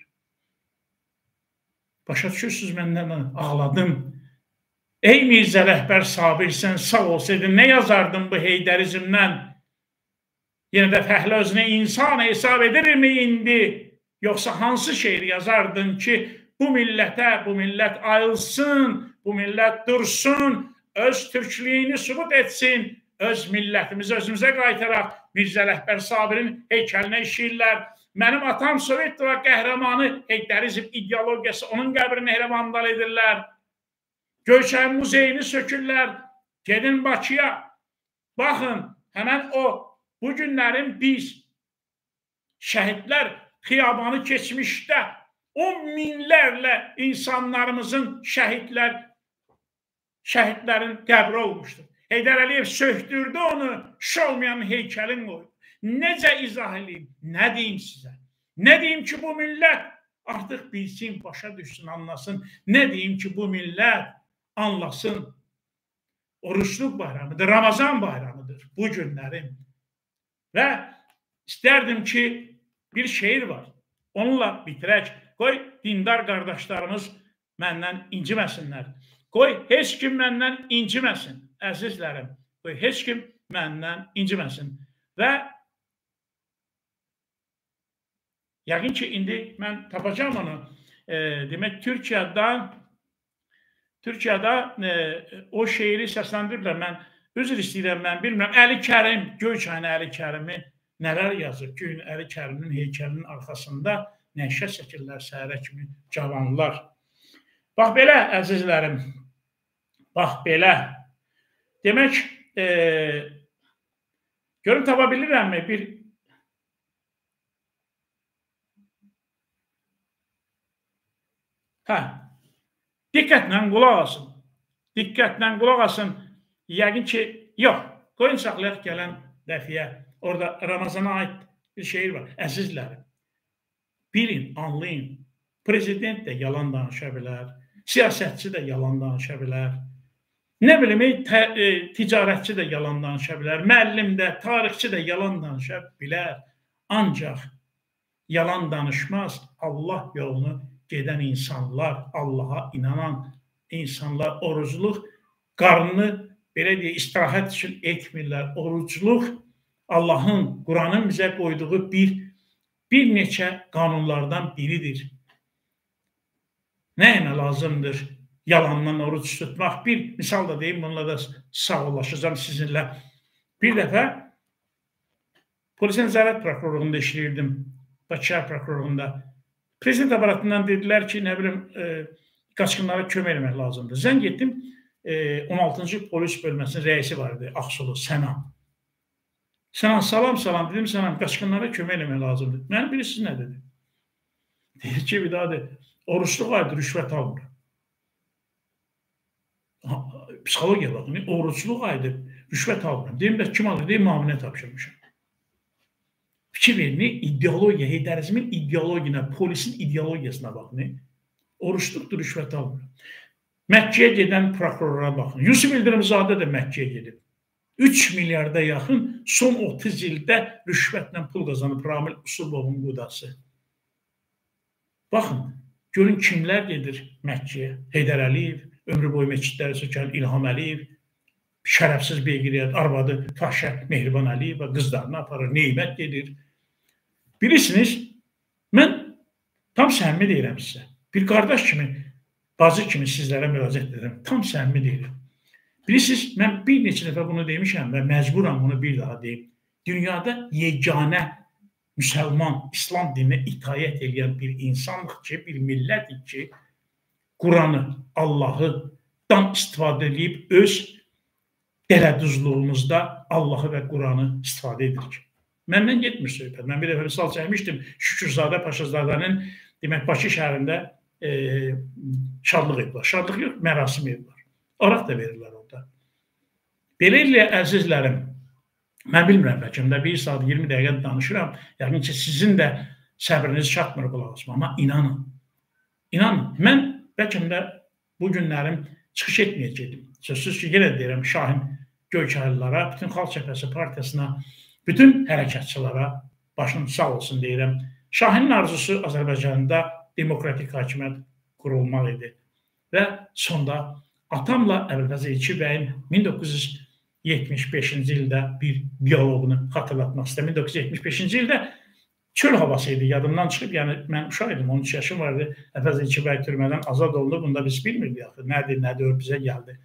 Başa düşürsünüz, məndən ağladım. Ey Mirzə Ələkbər Sabir, sən sağ olsaydın, nə yazardın bu heydarizmdən? Yenə də Fəhlə özünə insan hesab edirmi indi? Yoxsa hansı şeir yazardın ki, bu millətə, bu millət ayılsın, bu millət dursun, öz türklüyünü sübut etsin, öz millətimizi özümüzə qaytaraq, Mirzə Ələkbər Sabirin heykəlinə işəyirlər. Mənim atam Sovet qəhrəmanı heydarizm ideologiyası, onun qəbrini elə vandal edirlər. Göyçay muzeyini sökürlər, gedin Bakıya. Baxın, həmən o, bu günlərin biz şəhidlər xiyabanı keçmişdə on minlərlə insanlarımızın şəhidlər, şəhidlərin qəbri olmuşdur. Heydər Əliyev söktürdü onu, şiş olmayan heykəlin qoydu. Necə izah edeyim, nə deyim sizə? Nə deyim ki, bu millət artıq bilsin, başa düşsün, anlasın. Nə deyim ki, bu millət anlasın. Oruçluq bayramıdır, Ramazan bayramıdır bu günlərin. Və istərdim ki, bir şeir var. Onunla bitirək. Qoy, dindar qardaşlarımız məndən inciməsinlər. Qoy, heç kim məndən inciməsin, əzizlərim. Qoy, heç kim məndən inciməsin. Və yəqin ki, indi mən tapacağım onu. E, demək, Türkiyədə Türkiyədə e, o şeiri səsləndiriblər. Mən üzr istəyirəm, mən bilmirəm. Əli Kərim, Göyçayın Əli Kərimi nələr yazır? Gün Əli Kərimin heykəlinin arxasında nəşə çəkirlər səhərə kimi cavanlar. Bax belə, əzizlərim, bax belə. Demək, e, görün tapa bilirəmmi bir hə, diqqətlə qulaq asın. Diqqətlə qulaq asın. Yəqin ki, yox. Qoyun saxlayaq gələn dəfiyə. Orada Ramazana aid bir şeir var. Əzizlərim, bilin, anlayın. Prezident də yalan danışa bilər. Siyasətçi də yalan danışa bilər. Nə bilim, e, ticarətçi də yalan danışa bilər. Müəllim də, tarixçi də yalan danışa bilər. Ancaq yalan danışmaz. Allah yolunu gedən insanlar, Allaha inanan insanlar, orucluq qarnını, belə deyə, istirahət üçün etmirlər. Orucluq Allahın, Quranın bizə qoyduğu bir, bir neçə qanunlardan biridir. Nəyinə lazımdır yalandan oruc tutmaq? Bir misal da deyim, bununla da sağollaşacağım sizinlə. Bir dəfə Polis Nəzarət Prokurorluğunda işləyirdim, Bakı şəhər Prokurorluğunda. Prezident aparatından dedilər ki, nə bilim, e, qaçqınlara kömək eləmək lazımdır. Zəng etdim, e, on altıncı polis bölməsinin rəisi var idi, Axsulu, Sənan. Sənan, salam, salam, dedim, Sənan, qaçqınlara kömək eləmək lazımdır. Mənim bilirsiniz nə dedi? Deyir ki, bir daha de, oruçluq aydır, rüşvət almır. Psixologiya baxın, oruçluq aydır, rüşvət almır. Deyim də, kim alır? Deyim, müavinə tapşırmışam. Fikir verin, ideologiya, heydarizmin ideologiyasına, polisin ideologiyasına baxın. Oruçluqdur, rüşvət almır. Məkkəyə gedən prokurora baxın. Yusuf İldirimzadə də Məkkəyə gedib. üç milyarda yaxın son otuz ildə rüşvətlə pul qazanıb Ramil Usubovun qudası. Baxın, görün kimlər gedir Məkkəyə. Heydər Əliyev, ömrü boyu məscidləri sökən İlham Əliyev, şərəfsiz beygiriyyət, arvadı Fahşə Mehriban Əliyev, qızlarını aparır, Neymət gedir. Bilirsiniz, mən tam səmimi deyirəm sizə. Bir qardaş kimi, bacı kimi sizlərə müraciət edirəm. Tam səmimi deyirəm. Bilirsiniz, mən bir neçə dəfə bunu demişəm və məcburam bunu bir daha deyim. Dünyada yeganə müsəlman, İslam dininə itaət edən bir insanlıq ki, bir millətik ki, Quranı, Allahıdan istifadə edib öz dələduzluğumuzda Allahı və Quranı istifadə edirik. Məndən getmir söhbət. Mən bir dəfə misal çəkmişdim. Şükürzadə Paşazadənin demək Bakı şəhərində e, şadlıq edirlər. Şadlıq yox, mərasim edirlər. Araq da verirlər orada. Beləliklə, əzizlərim, mən bilmirəm, bəlkə də bir saat iyirmi dəqiqə danışıram. Yəni ki, sizin də səbriniz çatmır qulaq asma. Amma inanın, inanın, mən bəlkə də bu günlərim çıxış etməyəcəkdim. Sözsüz ki, yenə deyirəm, Şahin Göyçaylılara, bütün Xalq Cəbhəsi Partiyasına, bütün hərəkatçılara başın sağ olsun deyirəm. Şahinin arzusu Azərbaycanda demokratik hakimiyyət qurulmaq idi. Və sonda atamla Əbülfəz Elçi bəyin min doqquz yüz yetmiş beşinci ildə bir diyaloqunu xatırlatmaq istəyirəm. min doqquz yüz yetmiş beşinci ildə çöl havası idi, yadımdan çıxıb, yəni mən uşaq idim, on üç yaşım vardı, Əbülfəz Elçi bəy türmədən azad oldu, bunda biz bilmirdik axı, nədir, nədir, bizə gəldi.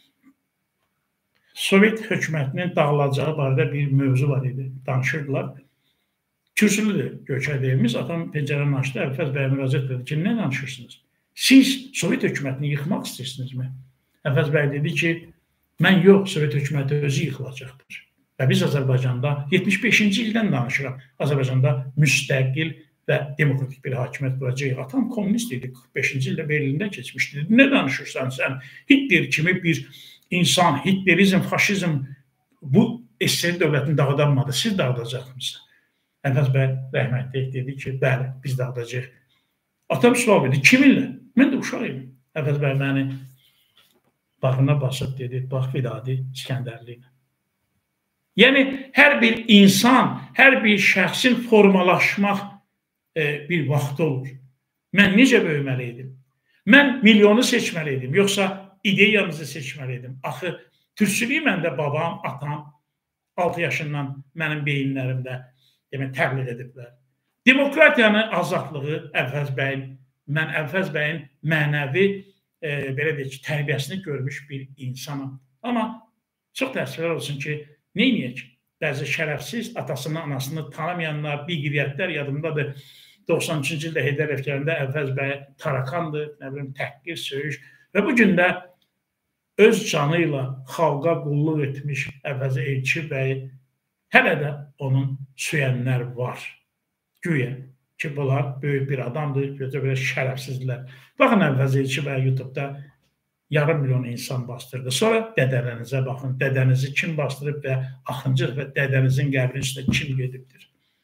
Sovet hökumətinin dağılacağı barədə bir mövzu var idi, danışırdılar. Kürsülüdür Göyçay deyimiz, atam pəncərəni açdı, Əbülfəz bəyə müraciət dedi ki, nə danışırsınız? Siz Sovet hökumətini yıxmaq istəyirsinizmi? Əbülfəz bəy dedi ki, mən yox, Sovet hökuməti özü yıxılacaqdır. Və biz Azərbaycanda yetmiş beşinci ildən danışıram. Azərbaycanda müstəqil və demokratik bir hakimiyyət quracaq. Atam kommunist idi, qırx beşinci ildə Berlində keçmişdi. Nə danışırsan sən? Hitler kimi bir insan, Hitlerizm, faşizm bu S S R dövlətini dağıdanmadı. Siz dağıdacaqsınız. Əbülfəz bəy rəhmətli dedi ki, bəli, biz dağıdacaq. Atam sual verdi, kiminlə? Mən də uşaq idim. Əbülfəz bəy məni bağrına basıb dedi, bax Vidadi İskəndərli ilə. Yəni, hər bir insan, hər bir şəxsin formalaşmaq e, bir vaxtı olur. Mən necə böyüməliydim? Mən milyonu seçməliydim, yoxsa ideyamızı seçməliydim. Axı, türkçülüyü məndə babam, atam altı yaşından mənim beyinlərimdə demək, təbliğ ediblər. Demokratiyanı, azadlığı Əbülfəz bəyin, mən Əbülfəz bəyin mənəvi e, belə deyək ki, tərbiyəsini görmüş bir insanım. Amma çox təəssüflər olsun ki, neyniyək? Bəzi şərəfsiz, atasını, anasını tanımayanlar, biqiriyyətlər yadımdadır. doxsan üçüncü ildə Heydər Əfkərində Əbülfəz bəy tarakandır, nə bilim, təhqir, söyüş və bu gün də öz canı ilə xalqa qulluq etmiş Əbülfəz Elçi bəy hələ də onun söyənlər var. Güya ki, bunlar böyük bir adamdır, belə şərəfsizdirlər. Baxın, Əbülfəz Elçi bəy YouTube-da yarım milyon insan bastırdı. Sonra dədələrinizə baxın. Dədənizi kim bastırıb və Axıncı və dədənizin qəbrin üstə kim gedibdir?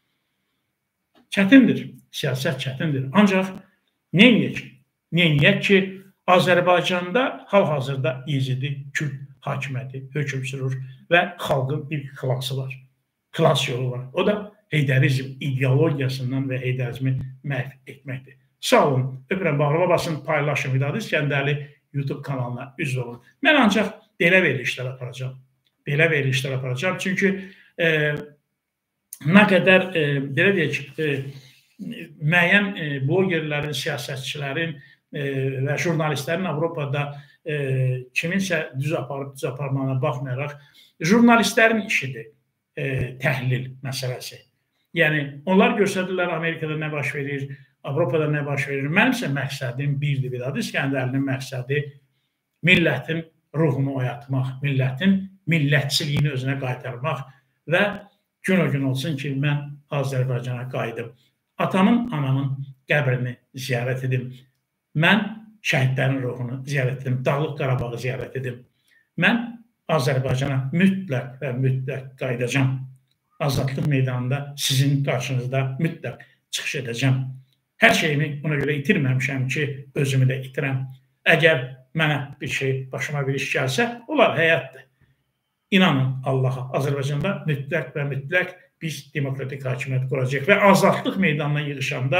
Çətindir. Siyasət çətindir. Ancaq neyniyək? Neyniyək ki, Azərbaycanda hal-hazırda Yezidi Kürd hakimiyyəti hökm sürür və xalqın bir xilası var. Xilas yolu var. O da Heydərizm ideologiyasından və Heydərizmi məhv etməkdir. Sağ olun. Öpürəm, bağrıma basın, paylaşın. Vidadi İskəndərli YouTube kanalına üzv olun. Mən ancaq belə verilişlər aparacağım. Belə verilişlər aparacağım. Çünki e, nə qədər, e, belə deyək, e, müəyyən e, blogerlərin, siyasətçilərin e, və jurnalistlərin Avropada e, kiminsə düz aparıb, düz aparmağına baxmayaraq, jurnalistlərin işidir e, təhlil məsələsi. Yəni, onlar göstərirlər Amerikada nə baş verir, Avropada nə baş verir? Mənimsə məqsədim birdir, Vidadi İskəndərlinin məqsədi millətin ruhunu oyatmaq, millətin millətçiliyini özünə qaytarmaq və gün o gün olsun ki, mən Azərbaycana qayıdım. Atamın, anamın qəbrini ziyarət edim. Mən şəhidlərin ruhunu ziyarət edim, Dağlıq Qarabağı ziyarət edim. Mən Azərbaycana mütləq və mütləq qayıdacam. Azadlıq meydanında sizin qarşınızda mütləq çıxış edəcəm. Hər şeyimi buna görə itirməmişəm ki, özümü də itirəm. Əgər mənə bir şey, başıma bir iş gəlsə, olar, həyatdır. İnanın Allaha, Azərbaycanda mütləq və mütləq biz demokratik hakimiyyət quracaq və azadlıq meydanına yığışanda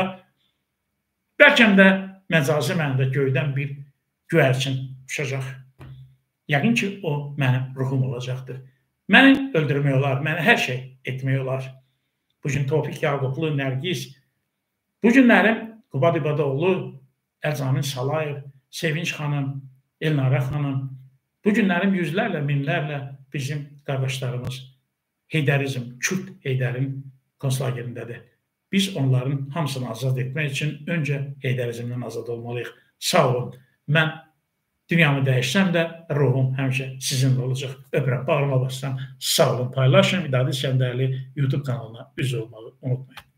bəlkə də məcazi mənada göydən bir göyərçin uçacaq. Yəqin ki, o mənim ruhum olacaqdır. Məni öldürmək olar, məni hər şey etmək olar. Bugün Tofiq Yaqublu, Nərgiz, bu günlərim Qubad İbadoğlu, Əlzamin Salayev, Sevinç xanım, Elnara xanım, Bu günlərim yüzlərlə, minlərlə bizim qardaşlarımız Heydərizm, Kürt Heydərin konslagerindədir. Biz onların hamısını azad etmək üçün öncə Heydərizmdən azad olmalıyıq. Sağ olun. Mən dünyamı dəyişsəm də ruhum həmişə sizinlə olacaq. Öpürəm, bağrıma basıram. Sağ olun, paylaşın. İdadi İskəndərli YouTube kanalına üzv olmağı unutmayın.